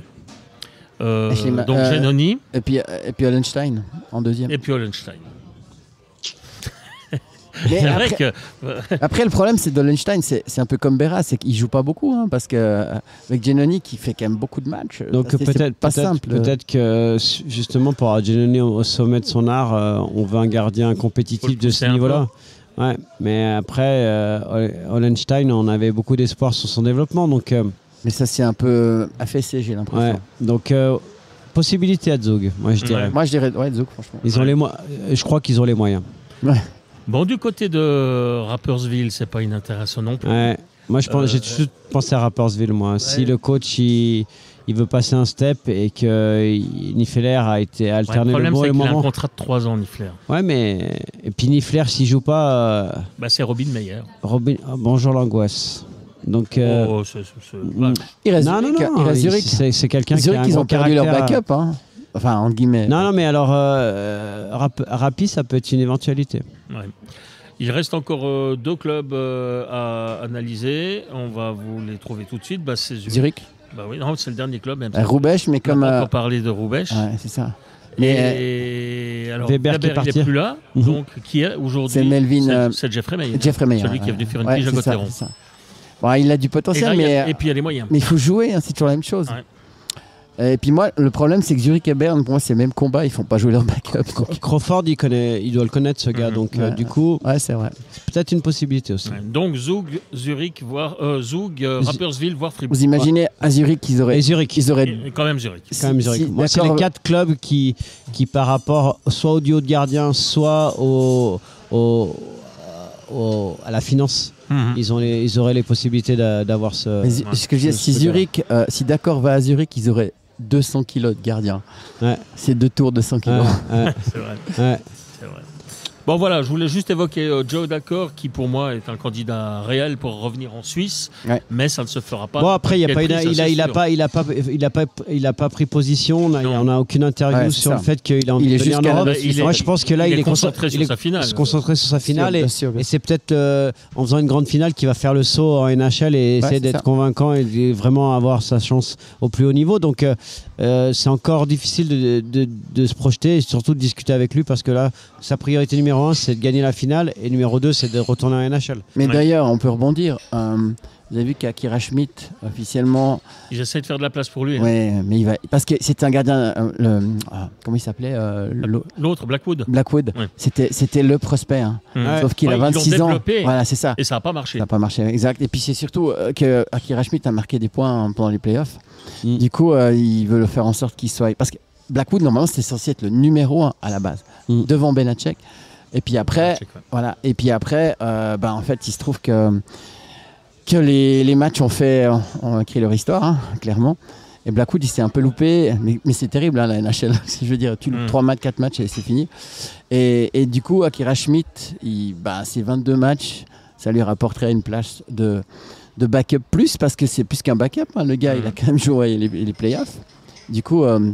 Euh, Et Schliemann- donc euh, Genoni Et puis, et puis Hollenstein en deuxième. et puis Hollenstein. Mais C'est vrai après, que après, le problème, c'est d'Hollenstein, c'est c'est un peu comme Berra, c'est qu'il joue pas beaucoup, hein, parce que euh, avec Genoni qui fait quand même beaucoup de matchs. Donc c'est- c'est peut-être pas peut-être simple. peut-être que justement pour avoir Giannoni au au sommet de son art, euh, on veut un gardien Faut le compétitif de pousser ce un niveau-là. Ouais, mais après euh, Hollenstein, on avait beaucoup d'espoir sur son développement, donc euh, Mais ça, c'est un peu affaissé, j'ai l'impression. Ouais. Donc, euh, possibilité à Zug, moi je dirais. Ouais. Moi, je dirais ouais, Zug, franchement. Ils ont Ouais. les mo- Je crois qu'ils ont les moyens. Ouais. Bon, du côté de Rapperswil, c'est pas inintéressant non plus. Ouais. Moi, je pense, Euh, j'ai tout de suite pensé à Rapperswil, moi. Si le coach il, il veut passer un step et que Niffler a été Ouais, alterné le le problème, bon c'est et le qu'il a un moment. contrat de trois ans, Niffler. Ouais, mais et puis Niffler, s'il joue pas, euh, Bah, c'est Robin Meyer. Robin... ah, bonjour l'angoisse. Donc, euh, Oh, c'est- c'est- c'est- mm, Il reste non, non, Zurich. non, il reste il- Zurich. c'est c'est quelqu'un qui a Zurich, un ils gros ont perdu leur caractère. backup. Hein. Enfin, entre guillemets. Non, non, mais alors euh, Rap- Rapi, ça peut être une éventualité. Ouais. Il reste encore euh, deux clubs euh, à analyser. On va vous les trouver tout de suite. Bah, c'est Zurich. Zurich. Bah oui, non, c'est le dernier club. Même Euh, Roubaix, mais on comme. n'a pas euh, encore parlé de Roubaix. Ouais, c'est ça. Mais Et alors, Weber Weber, qui est il parti. n'est plus là. Mhm. Donc, qui est aujourd'hui C'est Melvin, C'est, euh, c'est Jeffrey Meyer. Jeffrey Meyer. Celui qui est ouais. venu faire une Ouais, pige à c'est ça, Gauthieron. c'est ça. Bon, il a du Et, potentiel, là, il y mais, a- et puis il y a les moyens. mais il faut jouer, hein, c'est toujours la même chose. Ouais. Et puis moi, le problème, c'est que Zurich et Berne, pour moi, c'est le même combat, ils font pas jouer leur backup. donc- Crawford, il, connaît, il doit le connaître, ce gars. Mhm. Donc, euh, Ouais. du coup, Ouais, c'est vrai. c'est peut-être une possibilité aussi. Ouais. Donc, Zug, Zurich, voire euh, Zug, euh, Z- Rapperswil, voire Fribourg. Vous imaginez à Zurich qu'ils auraient. Et Zurich. Ils auraient Et, et quand même Zurich. Quand même si- Zurich. si, Moi, c'est d'accord, les quatre clubs qui, qui, par rapport soit au duo de gardiens, soit au, au, au- à la finance, Mhm. ils, ont les, ils auraient les possibilités d'a- d'avoir ce. Mais Zu- ouais. ce que je dis, ce- si ce Zurich, euh, si d'accord va à Zurich, ils auraient deux cents kilos de gardien. Ouais. C'est deux tours de cent Ouais, kilos. ouais, C'est vrai. ouais. C'est vrai. Bon voilà, je voulais juste évoquer euh, Joe D'accord, qui pour moi est un candidat réel pour revenir en Suisse, Ouais. mais ça ne se fera pas. Bon, après, il a Quel pas, il a, prix, ça, il a, c'est il a sûr. pas, il a pas, il a pas, il a pas pris position. On a, Non. on a aucune interview Ouais, c'est sur ça. le fait qu'il a envie Il est de venir en jusqu'à la Europe. base, il est- Moi, je pense que là, il il, est est concentré sur il est sa finale. Se concentrer sur sa finale Bien et, sûr, bien et sûr. c'est peut-être euh, en faisant une grande finale qu'il va faire le saut en N H L et essayer c'est d'être ça. convaincant et de vraiment avoir sa chance au plus haut niveau. Donc, euh, euh, c'est encore difficile de, de, de se projeter et surtout de discuter avec lui parce que là, sa priorité numéro un, c'est de gagner la finale et numéro deux, c'est de retourner en N H L. Mais Ouais. d'ailleurs, on peut rebondir. Euh, vous avez vu qu'Akira Schmidt, officiellement, J'essaie de faire de la place pour lui. hein. ouais, mais il va, parce que c'était un gardien, euh, le, ah, comment il s'appelait, euh, le- L'autre, Blackwood. Blackwood. Ouais. C'était, c'était le prospect. hein. Mhm. Sauf qu'il Ouais, a ils l'ont vingt-six ans. développé. Voilà, c'est ça. Et ça n'a pas marché. Ça n'a pas marché, exact. Et puis c'est surtout euh, que Akira Schmidt a marqué des points pendant les playoffs. Mm. Du coup, euh, il veut le faire en sorte qu'il soit. Parce que Blackwood, normalement, c'était censé être le numéro un à la base, Mm. devant Benacek. Et puis après, Check, ouais. voilà. Et puis après, euh, bah, en fait, il se trouve que, que les, les matchs ont fait, ont écrit leur histoire, hein, clairement. Et Blackwood, il s'est un peu loupé, mais, mais c'est terrible, hein, la N H L. Je veux dire, tu loupes Mm. trois matchs, quatre matchs et c'est fini. Et, et du coup, Akira Schmidt, il, bah, ses vingt-deux matchs, ça lui rapporterait une place de, de backup plus, parce que c'est plus qu'un backup. hein. Le gars, Mm. il a quand même joué les, les playoffs. Du coup, euh,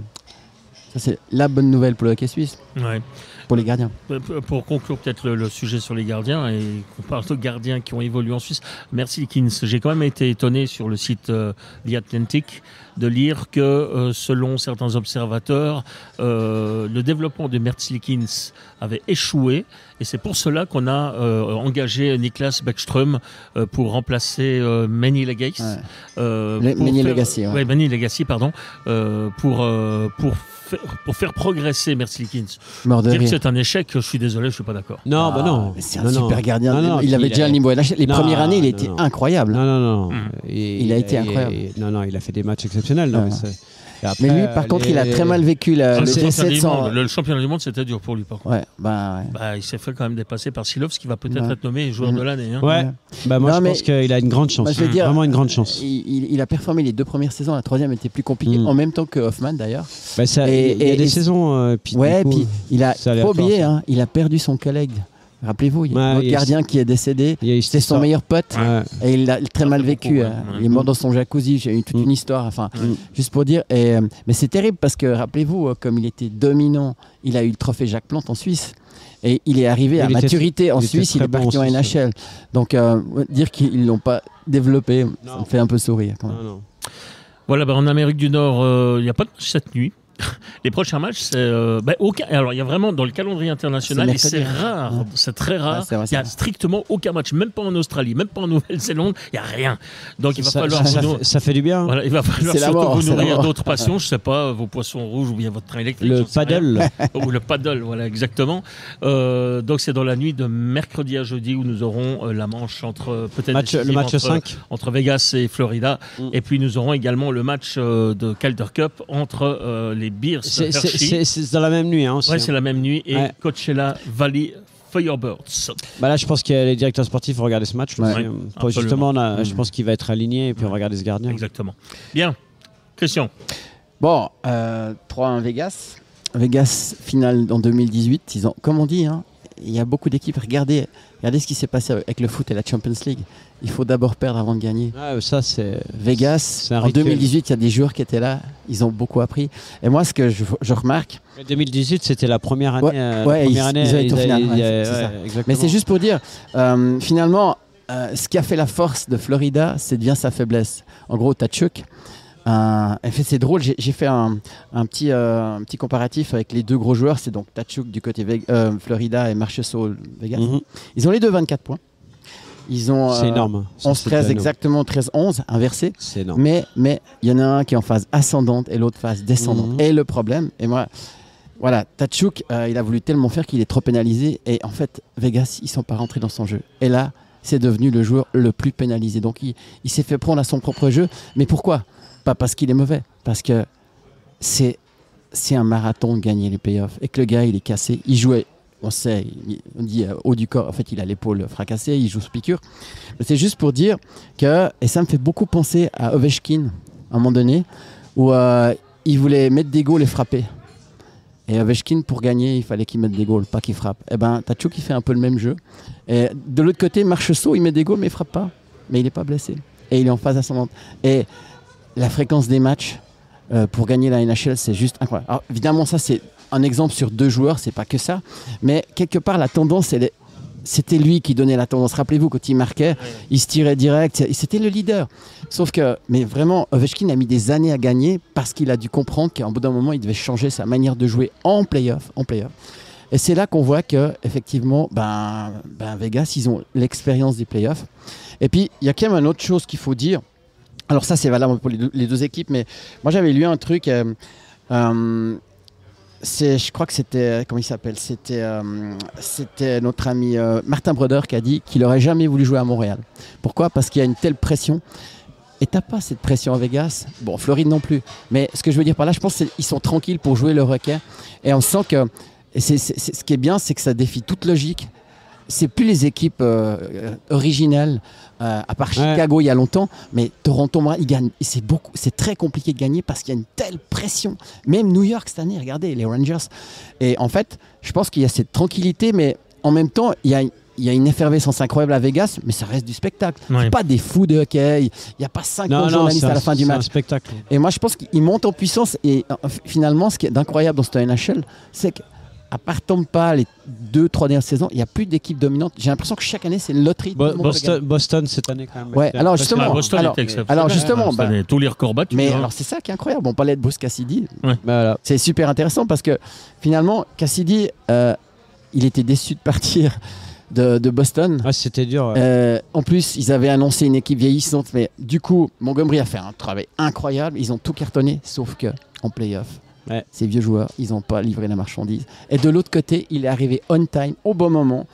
ça c'est la bonne nouvelle pour le hockey suisse, Ouais. pour les gardiens. Euh, Pour conclure peut-être le, le sujet sur les gardiens et qu'on parle de gardiens qui ont évolué en Suisse, merci Likins. J'ai quand même été étonné sur le site euh, The Atlantic de lire que euh, selon certains observateurs, euh, le développement de Merzlikins avait échoué et c'est pour cela qu'on a euh, engagé Niklas Bäckström euh, pour remplacer euh, Manny Legacy. Ouais. Euh, Le- pour Manny faire- Legacy, ouais. ouais, Manny Legacy, pardon, euh, pour, euh, pour, faire, pour faire progresser Merzlikins. Mort de Dire que rire. c'est un échec, je suis désolé, je suis pas d'accord. Non, Ah, bah non. mais c'est un Non, non. super gardien. Non, non, il puis avait il déjà a- un niveau N H L. Les Non, premières années, il non, était non. incroyable. Non, non, non. Mm. Et- Il a été et- incroyable. et- non, non, il a fait des matchs exceptionnels. non, Ouais. mais c'est- et après, Mais lui, par euh, contre, les- il a très mal vécu la, Ah, le c'est le, décès championnat de du son. monde. le championnat du monde, c'était dur pour lui, par contre. Ouais, bah, ouais. Bah, il s'est fait quand même dépasser par Silovs, qui va peut-être Ouais. être nommé joueur Mhm. de l'année. hein. Ouais. Bah moi, Non, je mais- pense qu'il a une grande chance. Bah, je veux dire, Vraiment une grande chance. Il, il- il a performé les deux premières saisons, la troisième était plus compliquée, Mm. en même temps que Hoffman d'ailleurs. Bah, ça, Et- il y a et- des et- saisons. euh, puis, Ouais, du coup, puis il a ça a pas l'air oublié, fort, ça. hein, il a perdu son collègue. Rappelez-vous, il y a Ouais, un autre il y a- gardien qui est décédé. il y a eu C'était cette son histoire. meilleur pote Ouais. et il l'a très Ça mal fait vécu. beaucoup, ouais. hein. Ouais. Il est mort dans son jacuzzi, j'ai eu toute Mm. une histoire. Enfin, Mm. juste pour dire. Et, euh, mais c'est terrible parce que rappelez-vous, euh, comme il était dominant, il a eu le trophée Jacques Plante en Suisse. Et il est arrivé à Il était- maturité en il était Suisse, il très est bon parti en en N Suisse, H L. Donc euh, dire qu'ils ne l'ont pas développé, ça Non. me fait un peu sourire quand même. Non, non. Voilà, bah, en Amérique du Nord, euh, il n'y a pas de match cette nuit. Les prochains matchs, c'est euh, bah, aucun. Alors, il y a vraiment dans le calendrier international, et c'est mercredi, hein. rare, Ouais. c'est très rare. Ouais, c'est vrai, il n'y a c'est strictement aucun match, même pas en Australie, même pas en Nouvelle-Zélande, il n'y a rien. Donc, il va ça, falloir. ça, vous ça nou- fait, ça fait du bien. hein. Voilà, il va falloir C'est la surtout mort, vous c'est la nourrir mort. d'autres passions, je sais pas, vos poissons rouges ou bien votre train électrique. Le j'en sais rien. paddle. Ou le paddle, voilà, exactement. Euh, donc, c'est dans la nuit de mercredi à jeudi où nous aurons euh, la manche entre euh, peut-être Match- le décisive match entre, cinq. entre Vegas et Florida. Mm. Et puis, nous aurons également le match euh, de Calder Cup entre euh, les Bears C'est- c'est- Hershey. C'est c'est dans la même nuit. Hein, aussi, Ouais, hein. c'est la même nuit. Et Ouais. Coachella Valley Firebirds. Bah là, je pense que les directeurs sportifs vont regarder ce match. Ouais. aussi, Ouais, hein. Pour absolument. justement, on a- Mm. je pense qu'il va être aligné et puis on va regarder ce gardien. Exactement. Bien. Christian. Bon, euh, trois un Vegas. Vegas, finale en deux mille dix-huit. Ils ont, comme on dit, hein, il y a beaucoup d'équipes. Regardez, regardez ce qui s'est passé avec le foot et la Champions League. Il faut d'abord perdre avant de gagner. Ah, ça, c'est. Vegas, c'est un en rituel. deux mille dix-huit, il y a des joueurs qui étaient là. Ils ont beaucoup appris. Et moi, ce que je, je remarque, deux mille dix-huit, c'était la première année. Ouais, euh, ouais, la première ils- année, ils ont été au a- final, il ouais, y a- c'est- c'est ouais, ça. exactement. mais c'est juste pour dire, euh, finalement, euh, ce qui a fait la force de Florida, c'est bien sa faiblesse. En gros, t'as Chuck. Euh, en fait, c'est drôle, j'ai j'ai fait un, un petit, euh, un petit comparatif avec les deux gros joueurs. C'est donc Tachuk du côté Ve- euh, Florida et Marchessault Vegas. Mhm. Ils ont les deux vingt-quatre points. Ils ont C'est euh, énorme. Ça, onze c'est treize, énorme. exactement treize onze, inversé. C'est énorme. Mais mais il y en a un qui est en phase ascendante et l'autre phase descendante. Mhm. Et le problème, et moi, voilà, Tachuk, euh, il a voulu tellement faire qu'il est trop pénalisé. Et en fait, Vegas, ils sont pas rentrés dans son jeu. Et là, c'est devenu le joueur le plus pénalisé. Donc il, il s'est fait prendre à son propre jeu. Mais pourquoi? Pas parce qu'il est mauvais, parce que c'est c'est un marathon de gagner les playoffs. Et que le gars, il est cassé. Il jouait, on sait, il- on dit euh, haut du corps. En fait, il a l'épaule fracassée, il joue sous piqûre. Mais c'est juste pour dire que, et ça me fait beaucoup penser à Ovechkin, à un moment donné, où euh, il voulait mettre des goals et frapper. Et Ovechkin, pour gagner, il fallait qu'il mette des goals, pas qu'il frappe. Et ben, Tachuk, il fait un peu le même jeu. Et de l'autre côté, Marchessault, il met des goals, mais il frappe pas. Mais il n'est pas blessé. Et il est en phase ascendante. Et la fréquence des matchs euh, pour gagner la N H L, c'est juste incroyable. Alors, évidemment, ça, c'est un exemple sur deux joueurs, c'est pas que ça. Mais quelque part, la tendance, elle est- c'était lui qui donnait la tendance. Rappelez-vous, quand il marquait, il se tirait direct. C'était le leader. Sauf que, mais vraiment, Ovechkin a mis des années à gagner parce qu'il a dû comprendre qu'à un bout d'un moment, il devait changer sa manière de jouer en play-off. En play-off. Et c'est là qu'on voit que, effectivement, ben, ben Vegas, ils ont l'expérience des play-offs. Et puis, il y a quand même une autre chose qu'il faut dire. Alors ça, c'est valable pour les deux, les deux équipes, mais moi, j'avais lu un truc. euh, euh, c'est, je crois que c'était, comment il s'appelle? C'était, euh, c'était notre ami euh, Martin Brodeur qui a dit qu'il n'aurait jamais voulu jouer à Montréal. Pourquoi? Parce qu'il y a une telle pression. Et t'as pas cette pression à Vegas. Bon, Floride non plus. Mais ce que je veux dire par là, je pense qu'ils sont tranquilles pour jouer le hockey. Et on sent que et c'est, c'est- c'est- ce qui est bien, c'est que ça défie toute logique. C'est plus les équipes euh, euh, originales, euh, à part Chicago il y a longtemps, mais Toronto, moi, ils gagnent. Et c'est beaucoup, c'est très compliqué de gagner parce qu'il y a une telle pression. Même New York cette année, regardez les Rangers. Et en fait, je pense qu'il y a cette tranquillité, mais en même temps, il y a, il y a une effervescence incroyable à Vegas, mais ça reste du spectacle. Ouais. C'est pas des fous de hockey. Il n'y a pas cinquante journalistes c'est à un- la fin du c'est un match. spectacle. Et moi, je pense qu'il monte en puissance. Et euh, finalement, ce qui est d'incroyable dans cette N H L, c'est qu'à part Tampa, les deux, trois dernières saisons, il n'y a plus d'équipe dominante. J'ai l'impression que chaque année, c'est une loterie. Bo- Tout le monde Boston, regarde. Boston, cette année, quand même. Ouais, était alors, impressionnant. justement, Ah, Boston alors- était exceptionnel. alors, justement, Cette bah- année, tous les records battus. Mais hein. alors, c'est ça qui est incroyable. On parlait de Bruce Cassidy. Bah, voilà. C'est super intéressant parce que finalement, Cassidy, euh, il était déçu de partir de, de Boston. Ouais, c'était dur. ouais. Euh, en plus, ils avaient annoncé une équipe vieillissante, mais du coup, Montgomery a fait un travail incroyable. Ils ont tout cartonné, sauf que en playoff, Ouais. ces vieux joueurs, ils n'ont pas livré la marchandise. Et de l'autre côté, il est arrivé on time, au bon moment.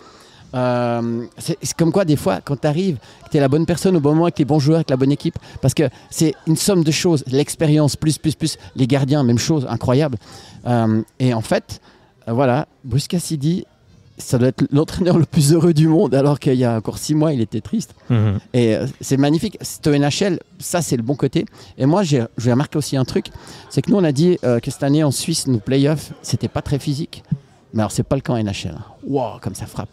Euh, c'est c'est comme quoi, des fois, quand tu arrives, que tu es la bonne personne au bon moment, avec les bons joueurs, avec la bonne équipe, parce que c'est une somme de choses. L'expérience, plus, plus, plus, les gardiens, même chose, incroyable. Euh, et en fait, euh, voilà, Bruce Cassidy, ça doit être l'entraîneur le plus heureux du monde, alors qu'il y a encore six mois, il était triste. Mhm. Et euh, c'est magnifique. Cette N H L, ça, c'est le bon côté. Et moi, j'ai j'ai remarqué aussi un truc, c'est que nous, on a dit euh, que cette année, en Suisse, nos playoffs, c'était pas très physique. Mais alors, c'est pas le cas en N H L. Wow, comme ça frappe.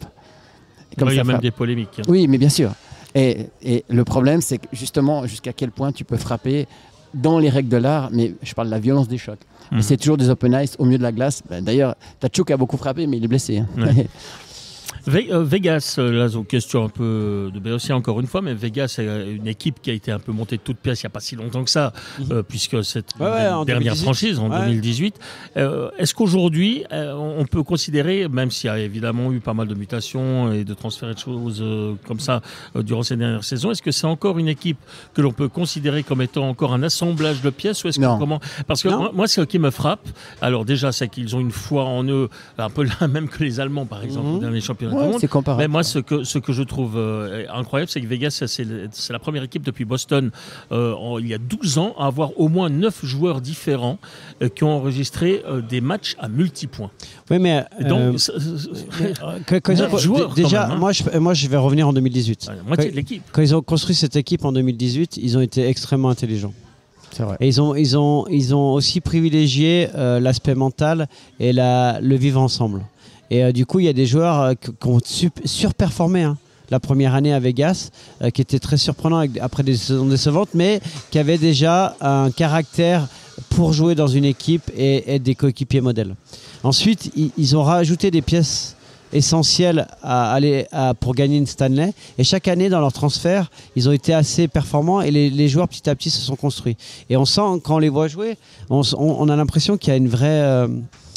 Et comme Ouais, il y ça a même frappe. des polémiques. hein. Oui, mais bien sûr. Et, et le problème, c'est que justement, jusqu'à quel point tu peux frapper dans les règles de l'art, mais je parle de la violence des chocs. Mhm. Et c'est toujours des open ice au milieu de la glace. Ben, d'ailleurs, Tachuk a beaucoup frappé, mais il est blessé. hein. Ouais. Vegas, là, une question un peu de Béotia encore une fois, mais Vegas c'est une équipe qui a été un peu montée de toutes pièces il n'y a pas si longtemps que ça, mmh. euh, puisque c'est ouais, ouais, une dernière franchise en ouais. deux mille dix-huit. Euh, est-ce qu'aujourd'hui, euh, on peut considérer, même s'il y a évidemment eu pas mal de mutations et de transferts et de choses euh, comme ça euh, durant ces dernières saisons, est-ce que c'est encore une équipe que l'on peut considérer comme étant encore un assemblage de pièces ou est-ce que comment... Parce que moi, moi, ce qui me frappe, alors déjà, c'est qu'ils ont une foi en eux, un peu la même que les Allemands, par exemple, mmh. dans les championnats. Ouais, c'est comparable. Mais moi, ce que, ce que je trouve euh, incroyable, c'est que Vegas, c'est, c'est la première équipe depuis Boston, euh, en, il y a douze ans, à avoir au moins neuf joueurs différents euh, qui ont enregistré euh, des matchs à multipoints. Oui, mais. Donc, euh, c'est, mais quand, quand ils ont, joueurs, déjà, même, hein. moi, je, moi, je vais revenir en deux mille dix-huit. La moitié quand, de l'équipe. Quand ils ont construit cette équipe en deux mille dix-huit, ils ont été extrêmement intelligents. C'est vrai. Et ils ont, ils ont, ils ont aussi privilégié euh, l'aspect mental et la, le vivre ensemble. Et euh, du coup, il y a des joueurs euh, qui ont sup- surperformé hein, la première année à Vegas, euh, qui étaient très surprenants avec, après des saisons décevantes, mais qui avaient déjà un caractère pour jouer dans une équipe et être des coéquipiers modèles. Ensuite, ils, ils ont rajouté des pièces essentielles à aller à, pour gagner une Stanley. Et chaque année, dans leur transfert, ils ont été assez performants et les, les joueurs, petit à petit, se sont construits. Et on sent, quand on les voit jouer, on, on, on a l'impression qu'il y a une vraie... Euh,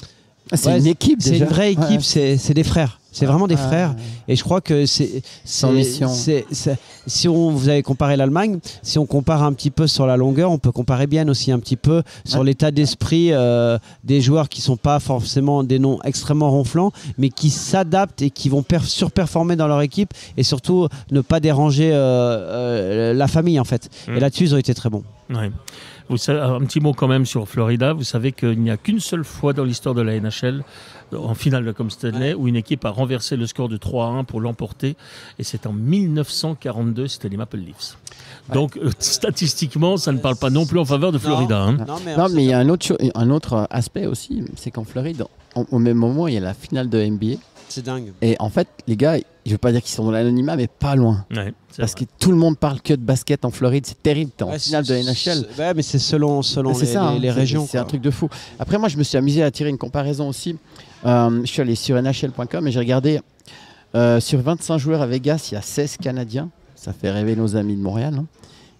c'est ouais, une équipe c'est déjà. une vraie équipe, ouais. c'est, c'est des frères. C'est vraiment des ah, frères. Et je crois que c'est, c'est, c'est, c'est si on, vous avez comparé l'Allemagne, si on compare un petit peu sur la longueur, on peut comparer bien aussi un petit peu sur ouais. l'état d'esprit euh, des joueurs qui sont pas forcément des noms extrêmement ronflants, mais qui s'adaptent et qui vont per- surperformer dans leur équipe et surtout ne pas déranger euh, euh, la famille en fait. Mmh. Et là-dessus, ils ont été très bons. Ouais. Vous savez, un petit mot quand même sur Florida. Vous savez qu'il n'y a qu'une seule fois dans l'histoire de la N H L, en finale de Coupe Stanley, où une équipe a renversé le score de trois à un pour l'emporter. Et c'est en dix-neuf cent quarante-deux, c'était les Maple Leafs. Ouais. Donc, euh, statistiquement, ça ne parle pas non plus en faveur de Florida. Non, hein. non mais, non, mais il y a un autre, cho- un autre aspect aussi, c'est qu'en Floride, en, au même moment, il y a la finale de N B A. C'est dingue. Et en fait, les gars, je ne veux pas dire qu'ils sont dans l'anonymat, mais pas loin. Ouais, parce vrai. que tout le monde parle que de basket en Floride. C'est terrible. T'es en ouais, finale de N H L. Ouais, mais c'est selon, selon c'est les, ça, les, hein, les régions. C'est, c'est un truc de fou. Après, moi, je me suis amusé à tirer une comparaison aussi. Euh, je suis allé sur N H L point com et j'ai regardé euh, sur vingt-cinq joueurs à Vegas, il y a seize Canadiens. Ça fait rêver nos amis de Montréal. Hein.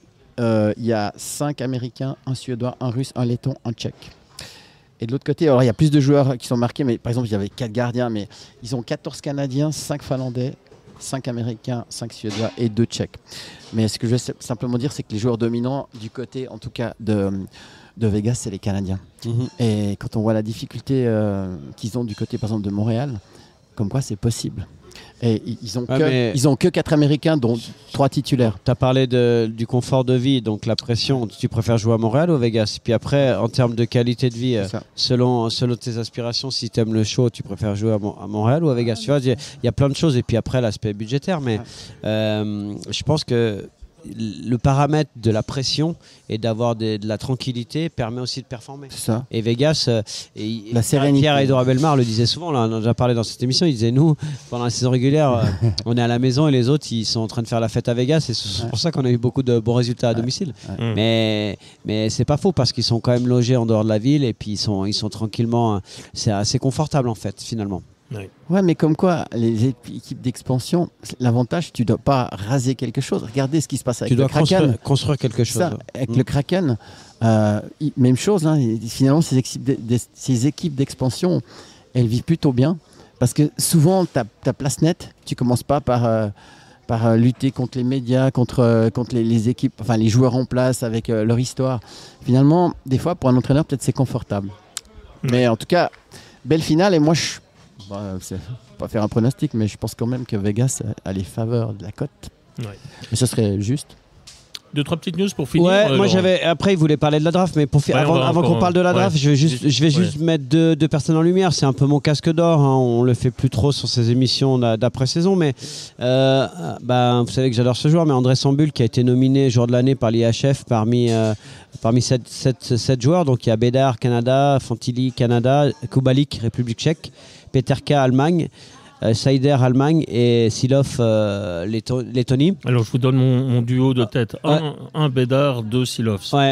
Euh, il y a cinq Américains, un Suédois, un Russe, un Letton, un Tchèque. Et de l'autre côté, alors il y a plus de joueurs qui sont marqués, mais par exemple, il y avait quatre gardiens, mais ils ont quatorze Canadiens, cinq Finlandais, cinq Américains, cinq Suédois et deux Tchèques. Mais ce que je veux simplement dire, c'est que les joueurs dominants du côté, en tout cas, de, de Vegas, c'est les Canadiens. Mm-hmm. Et quand on voit la difficulté euh, qu'ils ont du côté, par exemple, de Montréal, comme quoi c'est possible. Et ils ont, ouais, que, ils ont que quatre Américains, dont trois titulaires. Tu as parlé de, du confort de vie, donc la pression. Tu préfères jouer à Montréal ou à Vegas? Puis après, en termes de qualité de vie, euh, selon, selon tes aspirations, si tu aimes le show, tu préfères jouer à, Mo- à Montréal ou à Vegas? Tu vois, il y, y a plein de choses. Et puis après, l'aspect budgétaire. Mais euh, je pense que le paramètre de la pression et d'avoir des, de la tranquillité permet aussi de performer. C'est ça. Et Vegas, euh, et, la sérénité. Pierre-Édouard Bellemare le disait souvent, là, on a déjà parlé dans cette émission, il disait nous, pendant la saison régulière, euh, on est à la maison et les autres, ils sont en train de faire la fête à Vegas et c'est ouais. pour ça qu'on a eu beaucoup de bons résultats à ouais. domicile. Ouais. Mais, mais c'est pas faux parce qu'ils sont quand même logés en dehors de la ville et puis ils sont, ils sont tranquillement, c'est assez confortable en fait, finalement. Oui. Ouais, mais comme quoi, les équipes d'expansion, l'avantage, tu ne dois pas raser quelque chose. Regardez ce qui se passe avec tu le Kraken. Tu dois construire, construire quelque chose. Ça, avec mmh. le Kraken, euh, même chose. Hein, finalement, ces équipes, de, de, ces équipes d'expansion, elles vivent plutôt bien. Parce que souvent, ta, ta place nette, tu ne commences pas par, euh, par euh, lutter contre les médias, contre, euh, contre les, les équipes, enfin les joueurs en place avec euh, leur histoire. Finalement, des fois, pour un entraîneur, peut-être c'est confortable. Mmh. Mais en tout cas, belle finale. Et moi, je Bah, c'est pas faire un pronostic, mais je pense quand même que Vegas a les faveurs de la cote. Ouais. Mais ce serait juste. Deux, trois petites news pour finir. Ouais, euh, moi j'avais. Après, il voulait parler de la draft, mais pour fi- ouais, avant, avant qu'on parle de la draft, ouais. je vais juste, je vais juste ouais. mettre deux, deux personnes en lumière. C'est un peu mon casque d'or. Hein. On le fait plus trop sur ces émissions d'après-saison, mais euh, bah, vous savez que j'adore ce joueur. Mais André Sambul, qui a été nominé joueur de l'année par l'I H F parmi euh, parmi sept joueurs. Donc il y a Bédard, Canada, Fantilli, Canada, Kubalik, République Tchèque, Peterka, Allemagne. Euh, Seider, Allemagne et Silov, euh, Lettonie. Alors je vous donne mon, mon duo de tête. Un, ouais. un Bédard, deux Silov. Ouais.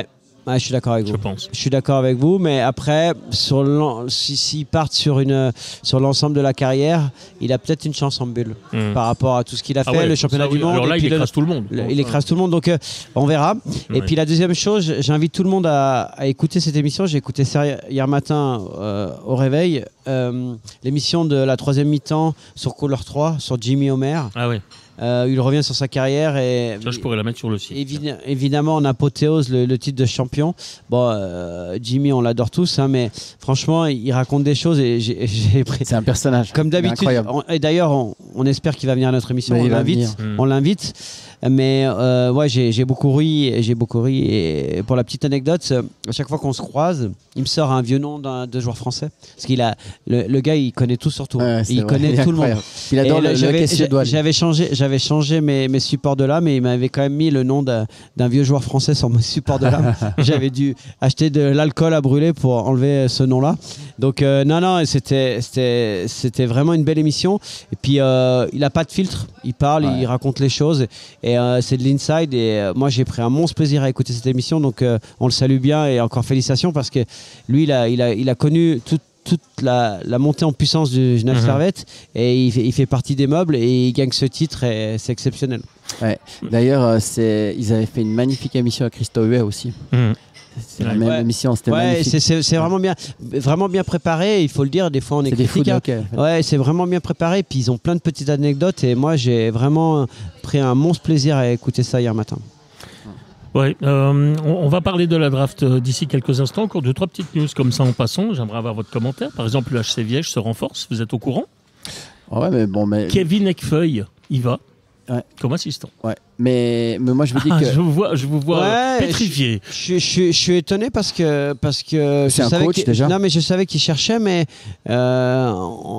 Ouais, je suis d'accord avec vous. Je pense. Je suis d'accord avec vous, mais après, sur l'en- si- s'ils partent sur, une, sur l'ensemble de la carrière, il a peut-être une chance en bulle Mm. par rapport à tout ce qu'il a Ah fait, ouais, le championnat ça, du oui. monde. Alors là, et il puis le- écrase tout le monde. le- Donc, il écrase tout le monde, donc euh, on verra. Et Ouais. puis la deuxième chose, j'invite tout le monde à, à écouter cette émission. J'ai écouté ça hier matin euh, au réveil, euh, l'émission de la troisième mi-temps sur Couleur trois, sur Jimmy Homer. Ah ouais, Euh, il revient sur sa carrière et ça je pourrais la mettre sur le site. Évi- évidemment en apothéose le, le titre de champion. Bon, euh, Jimmy, on l'adore tous, hein, mais franchement, il raconte des choses et j'ai, j'ai pris. C'est un personnage. Comme Il est d'habitude. incroyable. on- et d'ailleurs, on, on espère qu'il va venir à notre émission. Mais On il va l'invite. venir. Mm. On l'invite. Mais euh, ouais, j'ai, j'ai beaucoup ri. et J'ai beaucoup ri. Et pour la petite anecdote, euh, à chaque fois qu'on se croise, il me sort un vieux nom d'un, de joueur français. Parce qu'il a le, le gars, il connaît tout sur tout. Ouais, c'est il vrai, connaît il est tout le monde. incroyable. Il adore Et le, là, le j'avais, hockey suédois. lui. j'avais changé, j'avais changé mes, mes supports de l'âme et il m'avait quand même mis le nom d'un, d'un vieux joueur français sur mon support de l'âme. J'avais dû acheter de l'alcool à brûler pour enlever ce nom-là. Donc euh, non, non, c'était, c'était, c'était vraiment une belle émission. Et puis euh, il n'a pas de filtre, il parle, Ouais. il raconte les choses et euh, c'est de l'inside. Et euh, moi j'ai pris un monstre plaisir à écouter cette émission. Donc euh, on le salue bien et encore félicitations parce que lui il a, il a, il a connu toute toute la, la montée en puissance du Genève Mhm. Servette et il fait, il fait partie des meubles et il gagne ce titre et c'est exceptionnel. Ouais. D'ailleurs, euh, c'est... ils avaient fait une magnifique émission à Christo Huet aussi. Mm. C'est la Ouais. même Ouais. émission, c'était Ouais, magnifique. c'est, c'est, c'est vraiment bien, vraiment bien préparé. Il faut le dire, des fois on est, C'est des fous critique. de hein. hockey. en fait. Ouais, c'est vraiment bien préparé. Puis ils ont plein de petites anecdotes et moi j'ai vraiment pris un monstre plaisir à écouter ça hier matin. Ouais, euh, on, on va parler de la draft euh, d'ici quelques instants. Encore deux, trois petites news comme ça en passant. J'aimerais avoir votre commentaire. Par exemple, le H C Viège se renforce. Vous êtes au courant? Ouais, mais bon, mais. Kevin Ecfeuille, il va Ouais. comme assistant. Ouais. Mais, mais moi, je vous dis Ah, que. je vous vois, je vous vois Ouais, pétrifié. Je, je, je, je suis étonné parce que parce que C'est je un savais coach, qu'il- déjà. non mais je savais qu'il cherchait mais euh,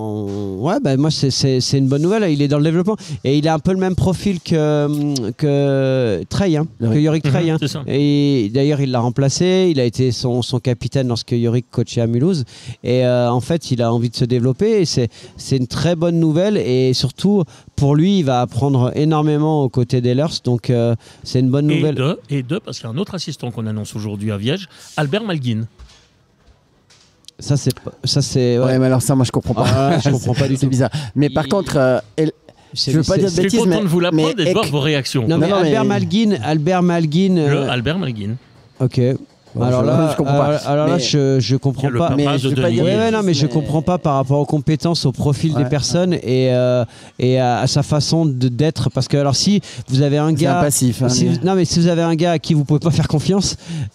on- ouais ben moi c'est, c'est, c'est une bonne nouvelle, il est dans le développement et il a un peu le même profil que que Trey hein, Yorick. que Yorick Trey Mhm, hein. c'est ça. Et d'ailleurs il l'a remplacé, il a été son, son capitaine lorsque Yorick coachait à Mulhouse et euh, en fait il a envie de se développer et c'est c'est une très bonne nouvelle et surtout pour lui il va apprendre énormément aux côtés d'Ehlers donc euh, c'est une bonne Et nouvelle. deux, et deux, parce qu'il y a un autre assistant qu'on annonce aujourd'hui à Viège, Albert Malguin. Ça c'est pas- ça c'est ouais. Ouais, mais alors ça, moi, je comprends pas. Ah ouais, je comprends pas du C'est tout. bizarre. Mais par Il- contre, euh, elle- C'est- je veux pas c'est- dire de Je suis bêtises, content mais. de vous l'apprendre mais et de voir Ec- vos réactions. Non, Non, mais non, Albert mais- Malguin, Albert Malguin. Le euh, Albert Malguin. Ok. Bon, alors je- là, je comprends pas. alors, alors là, Mais- je je comprends Il y a le pas. papa Mais de je veux pas Denis. dire Ouais, de ouais, non, bêtises, mais je mais- comprends pas par rapport aux compétences, au profil Ouais. des personnes et euh, et à, à sa façon de d'être. Parce que alors si vous avez un C'est un gars. passif. hein, Si mais- vous- non mais si vous avez un gars à qui vous pouvez pas faire confiance,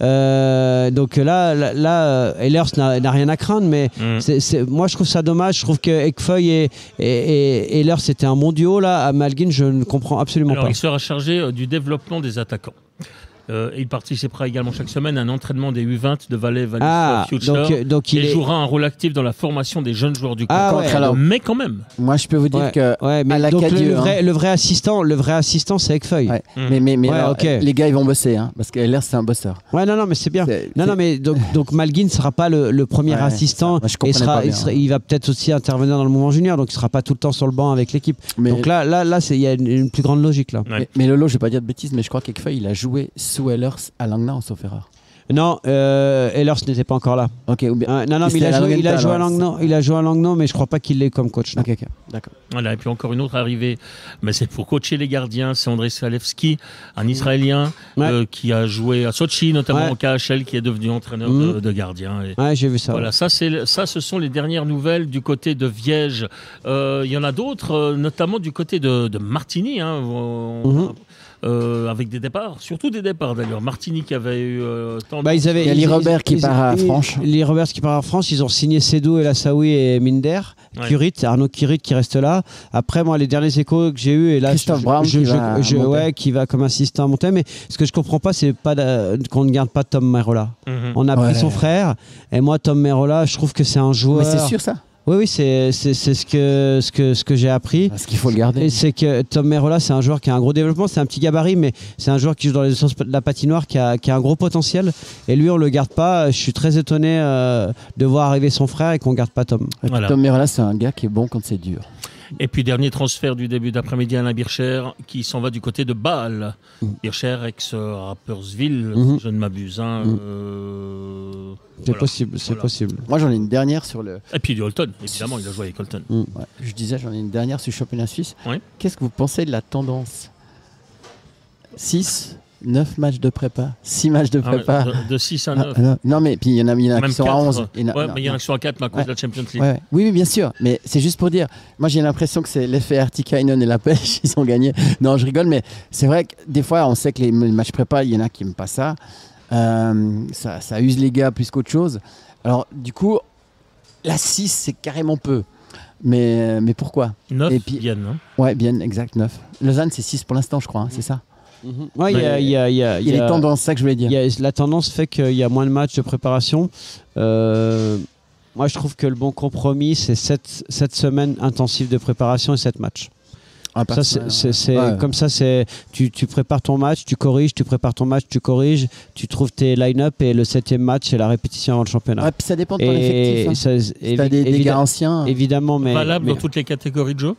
euh, donc là, là, là euh, Ehlers n'a, n'a rien à craindre, mais Mm. c'est, c'est- moi je trouve ça dommage. Je trouve que Ecfeuille et, et, et Ehlers c'était un bon duo là. À Malguin, je ne comprends absolument Alors, pas. il sera chargé euh, du développement des attaquants. Euh, et il participera également chaque semaine à un entraînement des U vingt de Valais Valais Ah, Future donc, euh, donc il et est. jouera un rôle actif dans la formation des jeunes joueurs du club. Ah Par ouais. contre, alors, Mais quand même. moi, je peux vous dire Ouais, que. ouais, mais à la donc le, Cadieux, le vrai, hein. le vrai assistant, le vrai assistant, c'est Ecfeuille. Ouais. Mm. Mais, mais, mais Ouais, alors, ok. les gars, ils vont bosser, hein, parce que L R, c'est un bosseur. Ouais, non, non, mais c'est bien. C'est- Non, c'est- non, mais donc, donc Malguin ne sera pas le, le premier Ouais, assistant ça, moi, je et comprenais sera, pas il, bien, sera- hein. il va peut-être aussi intervenir dans le mouvement junior, donc il sera pas tout le temps sur le banc avec l'équipe. Mais, Donc là, là, là, c'est- il y a une, une plus grande logique là. Ouais. mais, mais Lolo, je vais pas dire de bêtises, mais je crois qu'Ekfeuille, il a joué sous Ehlers à Langnau, sauf erreur. Non, euh, Ehlers n'était pas encore là. Ok, ou bien. Euh, non, non, mais Il il a, était à joué, il a Langenthal, joué à ouais, Langnau, il a joué à Langnau, mais je crois pas qu'il l'ait comme coach. non. Ok, ok, d'accord. Voilà, et puis encore une autre arrivée, mais c'est pour coacher les gardiens, c'est André Salevski, un Israélien Ouais. euh, qui a joué à Sochi, notamment Ouais. au K H L, qui est devenu entraîneur Mhm. de, de gardiens. Et Ouais, j'ai vu ça. voilà, ça, c'est, ça, ce sont les dernières nouvelles du côté de Viège. Euh, Il y en a d'autres, euh, notamment du côté de, de Martigny, hein, on- Mhm. euh, avec des départs, surtout des départs d'ailleurs. Martigny qui avait eu euh, tendance- Bah, ils avaient, Il y a ils- Lee ils- Robert qui ils- part à ils- France. Lee Robert qui part à France. Ils ont signé Sédou, El Assaoui et Minder. Ouais. Kurit, Arnaud Kurit qui reste là. Après, moi, les derniers échos que j'ai eus, et là, Christophe je- Brown je, qui je- va je- monter. ouais, qui va comme assistant à monter. Mais ce que je comprends pas, c'est pas de- qu'on ne garde pas Tom Merola. Mhm. On a Ouais. pris son frère. Et moi, Tom Merola, je trouve que c'est un joueur. Mais c'est sûr, ça. Oui, oui, c'est c'est- c'est ce que, ce que, ce que j'ai appris. Parce qu'il faut le garder. Et c'est que Tom Merola, c'est un joueur qui a un gros développement, c'est un petit gabarit, mais c'est un joueur qui joue dans les deux sens de la patinoire, qui a, qui a un gros potentiel. Et lui, on le garde pas. Je suis très étonné euh, de voir arriver son frère et qu'on garde pas Tom. Et puis Voilà. Tom Merola, c'est un gars qui est bon quand c'est dur. Et puis dernier transfert du début d'après-midi, Alain Bircher qui s'en va du côté de Bâle. Mmh. Bircher ex-Rapperswil, mmh. si je ne m'abuse. Hein, mmh. euh, c'est voilà. possible, c'est voilà. possible. Moi j'en ai une dernière sur le... Et puis du Holton, évidemment, il a joué avec Holton. Mmh. Ouais. Je disais, j'en ai une dernière sur le championnat suisse. Oui. Qu'est-ce que vous pensez de la tendance ? six, neuf matchs de prépa, six matchs de prépa. Ah ouais, de, de six à neuf. Ah, non, non, mais puis il y en a, il y en a qui sont quatre, à onze. Il y en a, ouais, non, mais il y en a qui sont à quatre, mais à cause ouais. de la Champions League. Ouais, ouais. Oui, oui, bien sûr. Mais c'est juste pour dire, moi j'ai l'impression que c'est l'effet Artikainen et la pêche, ils ont gagné. Non, je rigole, mais c'est vrai que des fois, on sait que les matchs prépa, il y en a qui n'aiment pas ça. Euh, ça. Ça use les gars plus qu'autre chose. Alors, du coup, la six, c'est carrément peu. Mais, mais pourquoi ? neuf, et puis, Bienne. Hein. Ouais, Bienne, exact, neuf. Lausanne, c'est six pour l'instant, je crois, hein, c'est ça ? Mmh. Ouais, il y a, y a, y a, y a les tendances, c'est ça que je voulais dire. Y a, la tendance fait qu'il y a moins de matchs de préparation. Euh, moi, je trouve que le bon compromis, c'est sept semaines intensives de préparation et sept matchs. Ah, ça, c'est, c'est, c'est ouais. Comme ça, c'est, tu, tu prépares ton match, tu corriges, tu prépares ton match, tu corriges, tu trouves tes line-up et le septième match, c'est la répétition avant le championnat. Ouais, puis ça dépend de ton effectif. Hein. Ça, si évi- t'as des, des gars anciens. Évidemment, mais... Valable mais, dans toutes les catégories de jeu.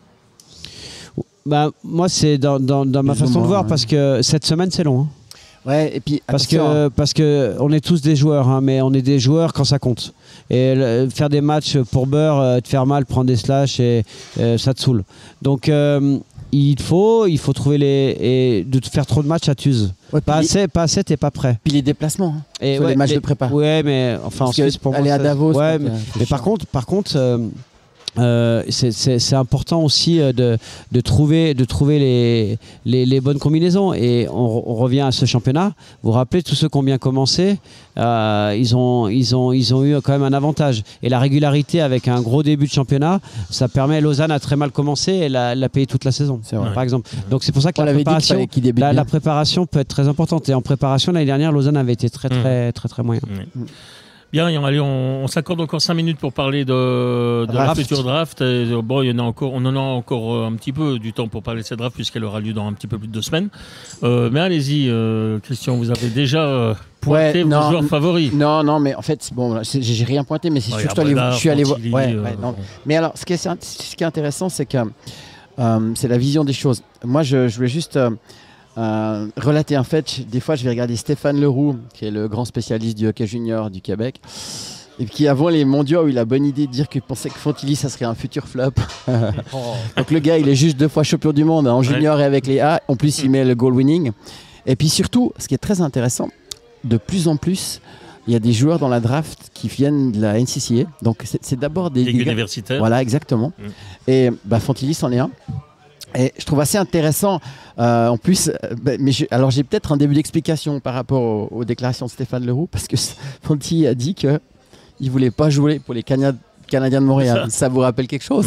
Bah, moi, c'est dans, dans, dans ma façon de voir, ouais. parce que cette semaine, c'est long. Hein. Ouais, et puis parce que, parce que on est tous des joueurs, hein, mais on est des joueurs quand ça compte. Et le, faire des matchs pour beurre, euh, te faire mal, prendre des slash, et euh, ça te saoule. Donc euh, il faut, il faut trouver les et de te faire trop de matchs, ça t'use. Ouais, pas assez, les... pas assez, t'es pas prêt. Puis les déplacements, hein, et sur ouais, les matchs les... de prépa. Ouais, mais enfin, parce en Suisse, pour aller moi, à Davos. Ouais, mais, mais par contre, par contre. Euh, Euh, c'est, c'est, c'est important aussi de, de trouver, de trouver les, les, les bonnes combinaisons. Et on, on revient à ce championnat. Vous vous rappelez, tous ceux qui ont bien commencé, euh, ils, ont, ils, ont, ils ont eu quand même un avantage. Et la régularité avec un gros début de championnat, ça permet. Lausanne a très mal commencé et l'a, l'a payé toute la saison, par exemple. Donc c'est pour ça que la préparation, la, la préparation peut être très importante. Et en préparation, l'année dernière, Lausanne avait été très, très, très, très, très moyen. Mmh. Bien, allez, on, on s'accorde encore cinq minutes pour parler de, de la future draft. Et, bon, il y en a encore, on en a encore un petit peu du temps pour parler de cette draft puisqu'elle aura lieu dans un petit peu plus de deux semaines. Euh, mais allez-y, euh, Christian, vous avez déjà euh, pointé ouais, vos non, joueurs favoris. Non, non, mais en fait, bon, j'ai rien pointé, mais c'est ouais, sûr que je, je suis allé voir. Ouais, euh, ouais, non. Mais alors, ce qui est, ce qui est intéressant, c'est que euh, c'est la vision des choses. Moi, je, je voulais juste. Euh, Euh, relater un fait, des fois je vais regarder Stéphane Leroux, qui est le grand spécialiste du hockey junior du Québec, et qui avant les mondiaux a eu la bonne idée de dire qu'il pensait que Fantilli ça serait un futur flop. Donc le gars il est juste deux fois champion du monde hein, en junior ouais. et avec les A, en plus il met le goal winning. Et puis surtout, ce qui est très intéressant, de plus en plus il y a des joueurs dans la draft qui viennent de la N C C A, donc c'est, c'est d'abord des, des universitaires. Voilà, exactement. Mm. Et bah, Fantilli c'en est un. Et je trouve assez intéressant, euh, en plus, euh, bah, mais je, alors j'ai peut-être un début d'explication par rapport aux, aux déclarations de Stéphane Leroux, parce que Fantilli a dit qu'il ne voulait pas jouer pour les Canadiens, Canadiens de Montréal. Ça. Ça vous rappelle quelque chose?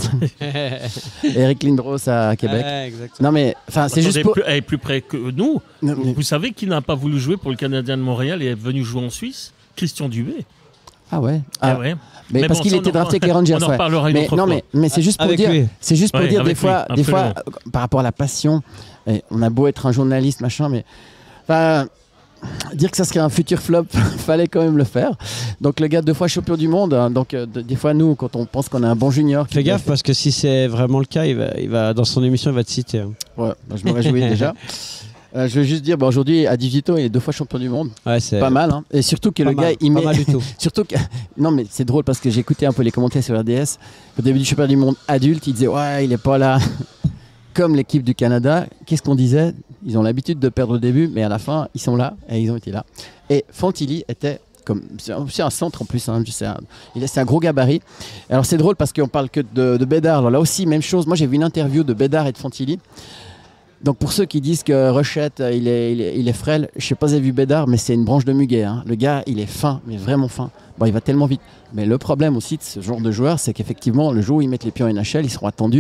Eric Lindros à Québec. Ouais, non mais, enfin, c'est juste pour... Plus, elle est plus près que nous. Non, mais... Vous savez qui n'a pas voulu jouer pour le Canadien de Montréal et est venu jouer en Suisse? Christian Dubé. Ah ouais. Ah, ah ouais. Mais, mais parce bon, qu'il était drafté avec les Rangers. On en reparlera une autre non, fois. Mais, mais c'est juste pour avec dire, lui. c'est juste pour ouais, dire des fois, lui, des fois, euh, par rapport à la passion, et on a beau être un journaliste, machin, mais enfin, dire que ça serait un futur flop, fallait quand même le faire. Donc le gars deux fois champion du monde, hein, donc euh, de, des fois nous, quand on pense qu'on a un bon junior, fais gaffe parce que si c'est vraiment le cas, il va, il va dans son émission, il va te citer. Hein. Ouais, bah, je me réjouis déjà. Euh, je veux juste dire, bon, aujourd'hui, à dix-huit ans, il est deux fois champion du monde. Ouais, c'est pas mal. Hein. Et surtout que pas le mal, gars, il met. Pas mal du tout. surtout que. Non, mais c'est drôle parce que j'ai écouté un peu les commentaires sur R D S. Au début du championnat du monde adulte, il disait ouais, il est pas là. Comme l'équipe du Canada. Qu'est-ce qu'on disait? Ils ont l'habitude de perdre au début, mais à la fin, ils sont là et ils ont été là. Et Fantilli était. Comme, c'est aussi un centre en plus, hein, c'est, un, il est, c'est un gros gabarit. Alors c'est drôle parce qu'on parle que de, de Bédard. Alors là aussi, même chose. Moi, j'ai vu une interview de Bédard et de Fantilli. Donc pour ceux qui disent que Rochette il est, il est, il est frêle, je sais pas si vous avez vu Bédard, mais c'est une branche de muguet. Hein. Le gars, il est fin, mais vraiment fin. Bon, il va tellement vite. Mais le problème aussi de ce genre de joueur, c'est qu'effectivement, le jour où ils mettent les pieds en N H L, ils seront attendus.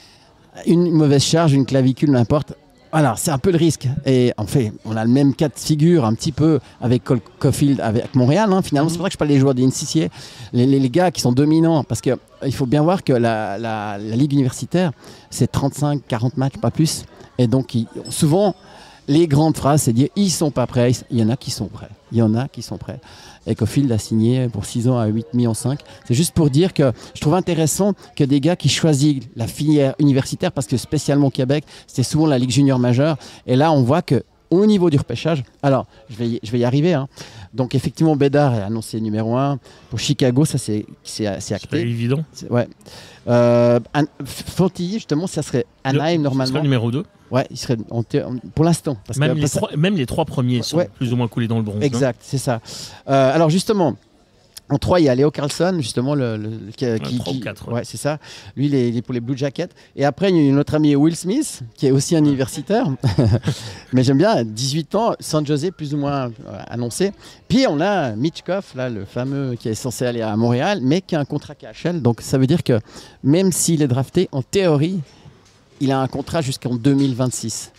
Une mauvaise charge, une clavicule, n'importe. Voilà, c'est un peu le risque. Et en fait, on a le même cas de figure un petit peu avec Cole Caulfield, avec Montréal. Hein. Finalement, mmh. c'est pour ça que je parle des joueurs des N C C A, les, les, les gars qui sont dominants. Parce qu'il faut bien voir que la, la, la ligue universitaire, c'est trente-cinq quarante matchs, pas plus. Et donc, ils, souvent, les grandes phrases, c'est dire ils sont pas prêts. Il y en a qui sont prêts. Il y en a qui sont prêts. Et Caufield a signé pour six ans à huit millions cinq. C'est juste pour dire que je trouve intéressant que des gars qui choisissent la filière universitaire, parce que spécialement au Québec, c'est souvent la Ligue junior majeure. Et là, on voit que au niveau du repêchage, alors je vais y, je vais y arriver. Hein. Donc effectivement, Bédard est annoncé numéro un pour Chicago, ça c'est c'est acté. C'est évident. C'est, ouais. Euh, An- Fantilli, justement, ça serait Anaheim Le, normalement. Ce serait numéro deux. Ouais, il serait en thé- en- pour l'instant. Parce Même, que, les parce trois, même les trois premiers sont Ouais. plus ou moins coulés dans le bronze. exact, c'est ça. Euh, alors justement. En trois, il y a Leo Carlson, justement, le, le, le- qui, Ouais, qui- trois ou qui- quatre, ouais. ouais, c'est ça. Lui, il est, il est pour les Blue Jackets. Et après, il y a notre ami Will Smith, qui est aussi un universitaire. Mais j'aime bien, dix-huit ans, San Jose, plus ou moins euh, annoncé. Puis on a Mitchkov, là, le fameux qui est censé aller à Montréal, mais qui a un contrat K H L. Donc ça veut dire que même s'il est drafté, en théorie, il a un contrat jusqu'en deux mille vingt-six.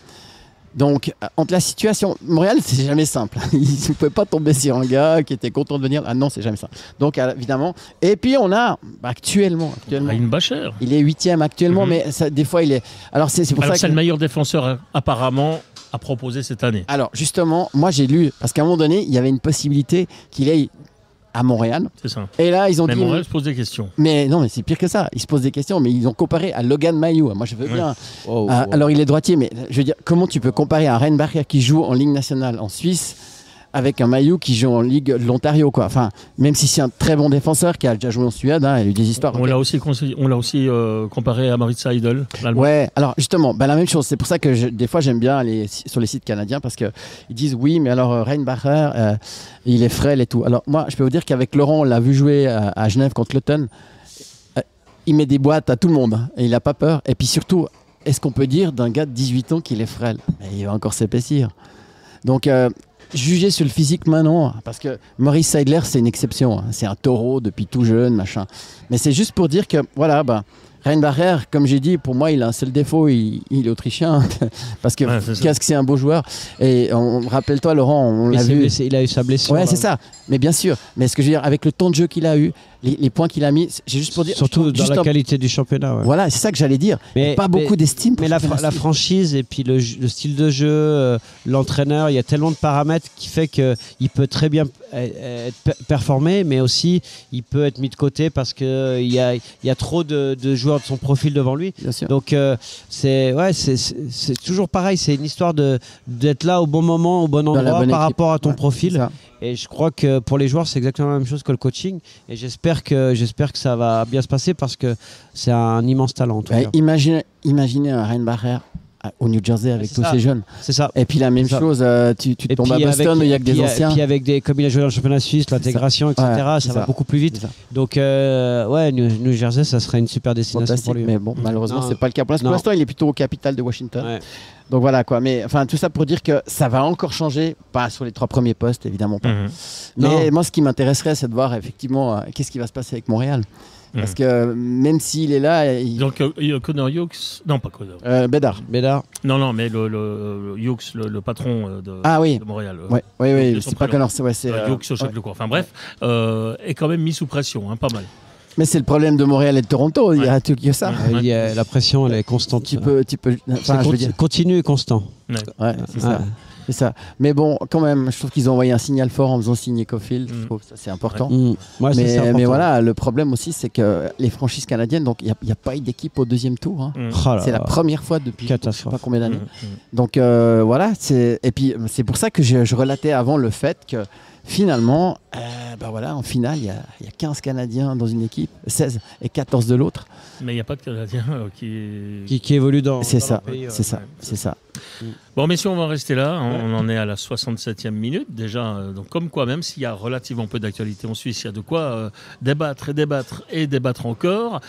Donc, entre la situation. Montréal, c'est jamais simple. Ils ne pouvaient pas tomber sur un gars qui était content de venir. Ah non, c'est jamais simple. Donc, euh, évidemment. Et puis, on a bah, actuellement. actuellement Ryan Bacher. il est huitième actuellement, Mhm. mais ça, des fois, il est. Alors, c'est, c'est pour Alors, ça c'est que. le meilleur défenseur euh, apparemment à proposer cette année. Alors, justement, moi, j'ai lu. Parce qu'à un moment donné, il y avait une possibilité qu'il aille à Montréal. C'est ça. Et là, ils ont Mais dit. Montréal se pose des questions. Mais non, mais c'est pire que ça. Ils se posent des questions, mais ils ont comparé à Logan Mailloux. Moi, je veux Ouais. bien. Oh, Ah, oh. alors il est droitier, mais je veux dire, comment tu peux comparer un Reinbacher qui joue en Ligue nationale en Suisse avec un Mailloux qui joue en Ligue de l'Ontario, quoi. Enfin, même si c'est un très bon défenseur qui a déjà joué en Suède, hein, il a eu des histoires. On ok. l'a aussi, conseillé- on l'a aussi euh, comparé à Maritza Idol, l'Allemand. Ouais, alors justement, bah, la même chose. C'est pour ça que je- des fois j'aime bien aller si- sur les sites canadiens parce qu'ils disent oui, mais alors euh, Reinbacher, euh, il est frêle et tout. Alors moi, je peux vous dire qu'avec Laurent, on l'a vu jouer à, à Genève contre l'Automne. Euh, il met des boîtes à tout le monde hein, et il n'a pas peur. Et puis surtout, est-ce qu'on peut dire d'un gars de dix-huit ans qu'il est frêle? Mais il va encore s'épaissir. Donc, euh, juger sur le physique maintenant, parce que Maurice Seidler, c'est une exception. hein. C'est un taureau depuis tout jeune, machin. Mais c'est juste pour dire que, voilà, bah, Reinbacher, comme j'ai dit, pour moi, il a un seul défaut, il, il est autrichien. parce que Ouais, c'est ça. qu'est-ce que c'est un beau joueur. Et on, rappelle-toi, Laurent, on Mais l'a c'est- vu. mais c'est- il a eu sa blessure. Ouais, là. c'est ça. Mais bien sûr. Mais ce que je veux dire, avec le temps de jeu qu'il a eu, les, les points qu'il a mis, j'ai juste pour dire. Surtout dans juste la un- qualité du championnat. ouais. Voilà, c'est ça que j'allais dire. Mais, pas mais- beaucoup d'estime. pour Mais la, ce fra- la style. franchise et puis le, le style de jeu, euh, l'entraîneur, il y a tellement de paramètres qui fait qu'il peut très bien euh, être per- performé, mais aussi il peut être mis de côté parce qu'il y a, il y a trop de, de joueurs de son profil devant lui. Bien sûr. Donc euh, c'est ouais, c'est- c'est c'est toujours pareil, c'est une histoire de d'être là au bon moment, au bon Dans la endroit bonne par équipe. rapport à ton Ouais, profil. c'est ça. Et je crois que pour les joueurs, c'est exactement la même chose que le coaching. Et j'espère que j'espère que ça va bien se passer parce que c'est un immense talent en tout Ouais, cas. imaginez, imaginez un Reinbacher à- au New Jersey avec c'est tous ça. ces jeunes. C'est ça. Et puis la même C'est ça. chose, euh, tu, tu Et tombes à puis Boston avec- où il y a que des puis, anciens. Puis avec des, comme il a joué dans le championnat suisse, l'intégration, et cetera, Ouais, ça c'est va ça. beaucoup plus vite. C'est ça. Donc, euh, ouais, New, New Jersey, ça serait une super destination Fantastique, pour lui. mais bon, malheureusement, Non. c'est pas le cas. Pour l'instant, Non. pour l'instant, il est plutôt au capital de Washington. Ouais. Donc voilà quoi. Mais enfin, tout ça pour dire que ça va encore changer, pas sur les trois premiers postes, évidemment pas. Mhm. Mais Non. moi, ce qui m'intéresserait, c'est de voir effectivement euh, qu'est-ce qui va se passer avec Montréal. Parce Mhm. que euh, même s'il est là, il... Donc, euh, il y a Connor Hughes. Non, pas Connor. euh, Bédard. Bédard, Non, non, mais le, le, le Hughes, le, le patron euh, de, Ah oui. de Montréal. euh, Ouais, oui, oublié oui, son c'est pas prénom. Connor, c'est ouais, c'est. euh, euh, Hughes, je sais ouais. plus le quoi. Enfin bref, euh, est quand même mis sous pression, hein, pas mal. Mais c'est le problème de Montréal et de Toronto. Il y a tout que ça. Ouais. il y a- la pression, elle est constante. Tu peux, tu peux. C'est Enfin, je veux conti- dire. continu et constant. Ouais. Ouais, c'est Ouais. ça. C'est ça. Mais bon, quand même, je trouve qu'ils ont envoyé un signal fort en faisant signer Caufield. Mm. Je trouve que ça c'est important. Mm. Ouais, ça, c'est Mais, important. mais voilà, le problème aussi, c'est que les franchises canadiennes, donc il n'y a, a pas eu d'équipe au deuxième tour. hein. Mhm. Oh là C'est la là. première fois depuis je sais Catastrophe. pas combien d'années. Mhm. Donc euh, voilà, c'est et puis c'est pour ça que je, je relatais avant le fait que finalement, euh, bah voilà, en finale, il y a, il y a quinze Canadiens dans une équipe, seize et quatorze de l'autre. Mais il n'y a pas de Canadiens euh, qui... Qui, qui évolue dans. C'est dans ça, leur pays, ouais. c'est ça, ouais. c'est ça. Bon, messieurs, on va rester là. hein. Ouais. On en est à la soixante-septième minute déjà. euh, Donc, comme quoi, même s'il y a relativement peu d'actualité en Suisse, il y a de quoi euh, débattre et débattre et débattre encore.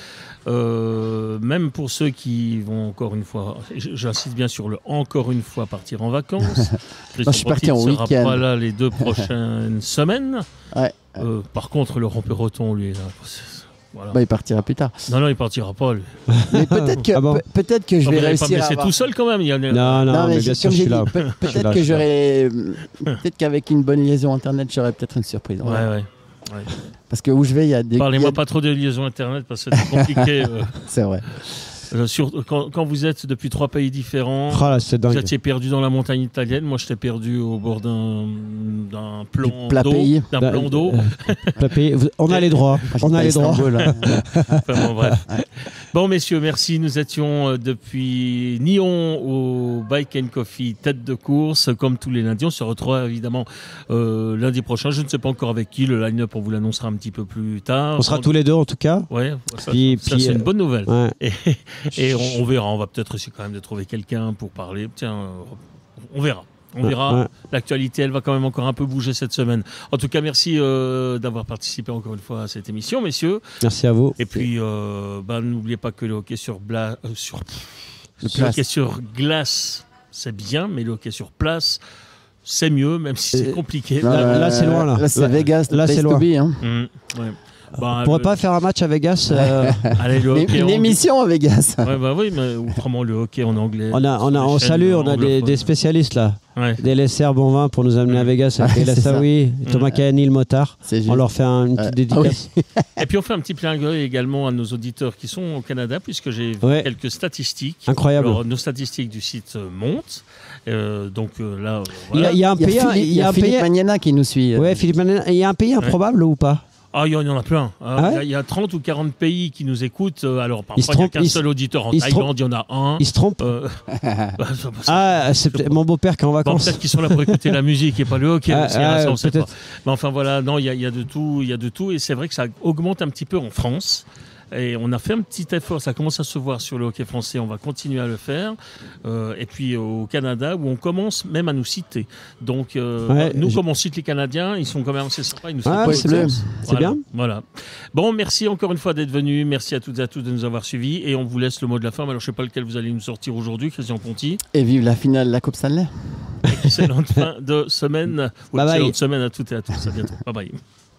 Euh, même pour ceux qui vont encore une fois, j- j'insiste bien sur le encore une fois partir en vacances. je suis parti en ne sera week-end. pas là les deux prochaines semaines. Ouais. Euh, par contre, Laurent Perroton, lui, est là. C'est- Voilà. Bah, il partira plus tard. Non, non, il partira pas, lui. Mais peut-être que, Ah bon pe- peut-être que je Non, vais vous n'allez pas réussir me à laisser avoir- tout seul quand même. Il y a... Non, non, Non, mais mais bien j'ai- sûr, comme je j'ai suis là. dit, pe- Je suis peut-être là, que je suis là. j'aurai, peut-être qu'avec une bonne liaison internet, j'aurai peut-être une surprise. Ouais, ouais. ouais. Parce que où je vais, il y a des. il y Parlez-moi a- pas trop de liaison internet parce que c'est compliqué. euh. C'est vrai. Euh, sur, quand, quand vous êtes depuis trois pays différents, Oh là, c'est dingue. vous étiez perdu dans la montagne italienne. Moi, j'étais perdu au bord d'un, d'un plan plat d'eau. pays. D'un Bah, plan d'eau. euh, plat pays. Vous- On a les droits. On a les droits. Enfin, bon, bref. Bon, messieurs, merci. Nous étions euh, depuis Nyon au Bike and Coffee Tête de course. Comme tous les lundis, on se retrouve évidemment euh, lundi prochain. Je ne sais pas encore avec qui. Le line-up, on vous l'annoncera un petit peu plus tard. On sera tous les deux en tout cas. Ouais, ça, Puis- ça, puis, c'est une euh, bonne nouvelle. Ouais. Et, et on, on verra. On va peut-être essayer quand même de trouver quelqu'un pour parler. Tiens, euh, on verra. On verra. Ouais. L'actualité, elle va quand même encore un peu bouger cette semaine. En tout cas, merci euh, d'avoir participé encore une fois à cette émission, messieurs. Merci à vous. Et puis, euh, bah, n'oubliez pas que le hockey sur, bla... euh, sur... Le le hockey place. sur glace, c'est bien, mais le hockey sur place, c'est mieux, même si c'est Euh, compliqué. Non, Là- euh, là, c'est loin, là. Là, c'est Là- Vegas. là, place c'est to loin. be, hein. Mmh, ouais. Bah, On pourrait le- pas faire un match à Vegas euh, Allez, le Une, hockey une en- émission à Vegas. Ouais, bah oui, mais autrement le hockey en anglais. On a, on a, sur on les chaînes salue, on a des, anglophones. des spécialistes là, Ouais. des laisseurs Bonvin pour nous amener à Vegas avec Ouais, Leila c'est ça. Saoui, Thomas Mm. Cahany, le motard. C'est juste. On leur fait un- une petite Euh, dédicace. Et puis on fait un petit clin d'œil également à nos auditeurs qui sont au Canada, puisque j'ai vu Ouais. quelques statistiques. Incroyable. Alors, nos statistiques du site euh, montent. Euh, donc euh, là, euh, Il y a- voilà. il y a un Il y a pays, Philippe, il y a un Philippe pays. Magnana qui nous suit. Ouais, Philippe Manet, il y a un pays improbable ou pas? Ah, il y en il y en a plein. Ah, Ah ouais il y a- il y, a trente ou quarante pays qui nous écoutent. Euh, Alors, Ils se parfois, il n'y a trompent- qu'un ils seul se- auditeur. En ils se Thaïlande, il y en a un. Il se trompe. Euh, bah, ça- ça- Ah, c'est peut-être mon beau-père qui est en Bon, vacances. peut-être qu'ils sont là pour écouter la musique et pas le hockey. Ah, aussi, hein, ah, ça, on sait peut-être. pas. Mais enfin voilà, non, il y, a- il y a de tout, il y a de tout, et c'est vrai que ça augmente un petit peu en France. Et on a fait un petit effort, ça commence à se voir sur le hockey français, on va continuer à le faire. Euh, et puis au Canada, où on commence même à nous citer. Donc euh, Ouais, nous, je- comme on cite les Canadiens, ils sont quand même assez sympas. Ils nous Ah, citent c'est pas bien. les C'est Voilà, bien. Voilà. Bon, merci encore une fois d'être venus. Merci à toutes et à tous de nous avoir suivis. Et on vous laisse le mot de la fin. Alors je sais pas lequel vous allez nous sortir aujourd'hui, Christian Ponty. Et vive la finale de la Coupe Stanley. Excellente fin de semaine. Ou Bye bye. excellente semaine à toutes et à tous. À bientôt. Bye bye.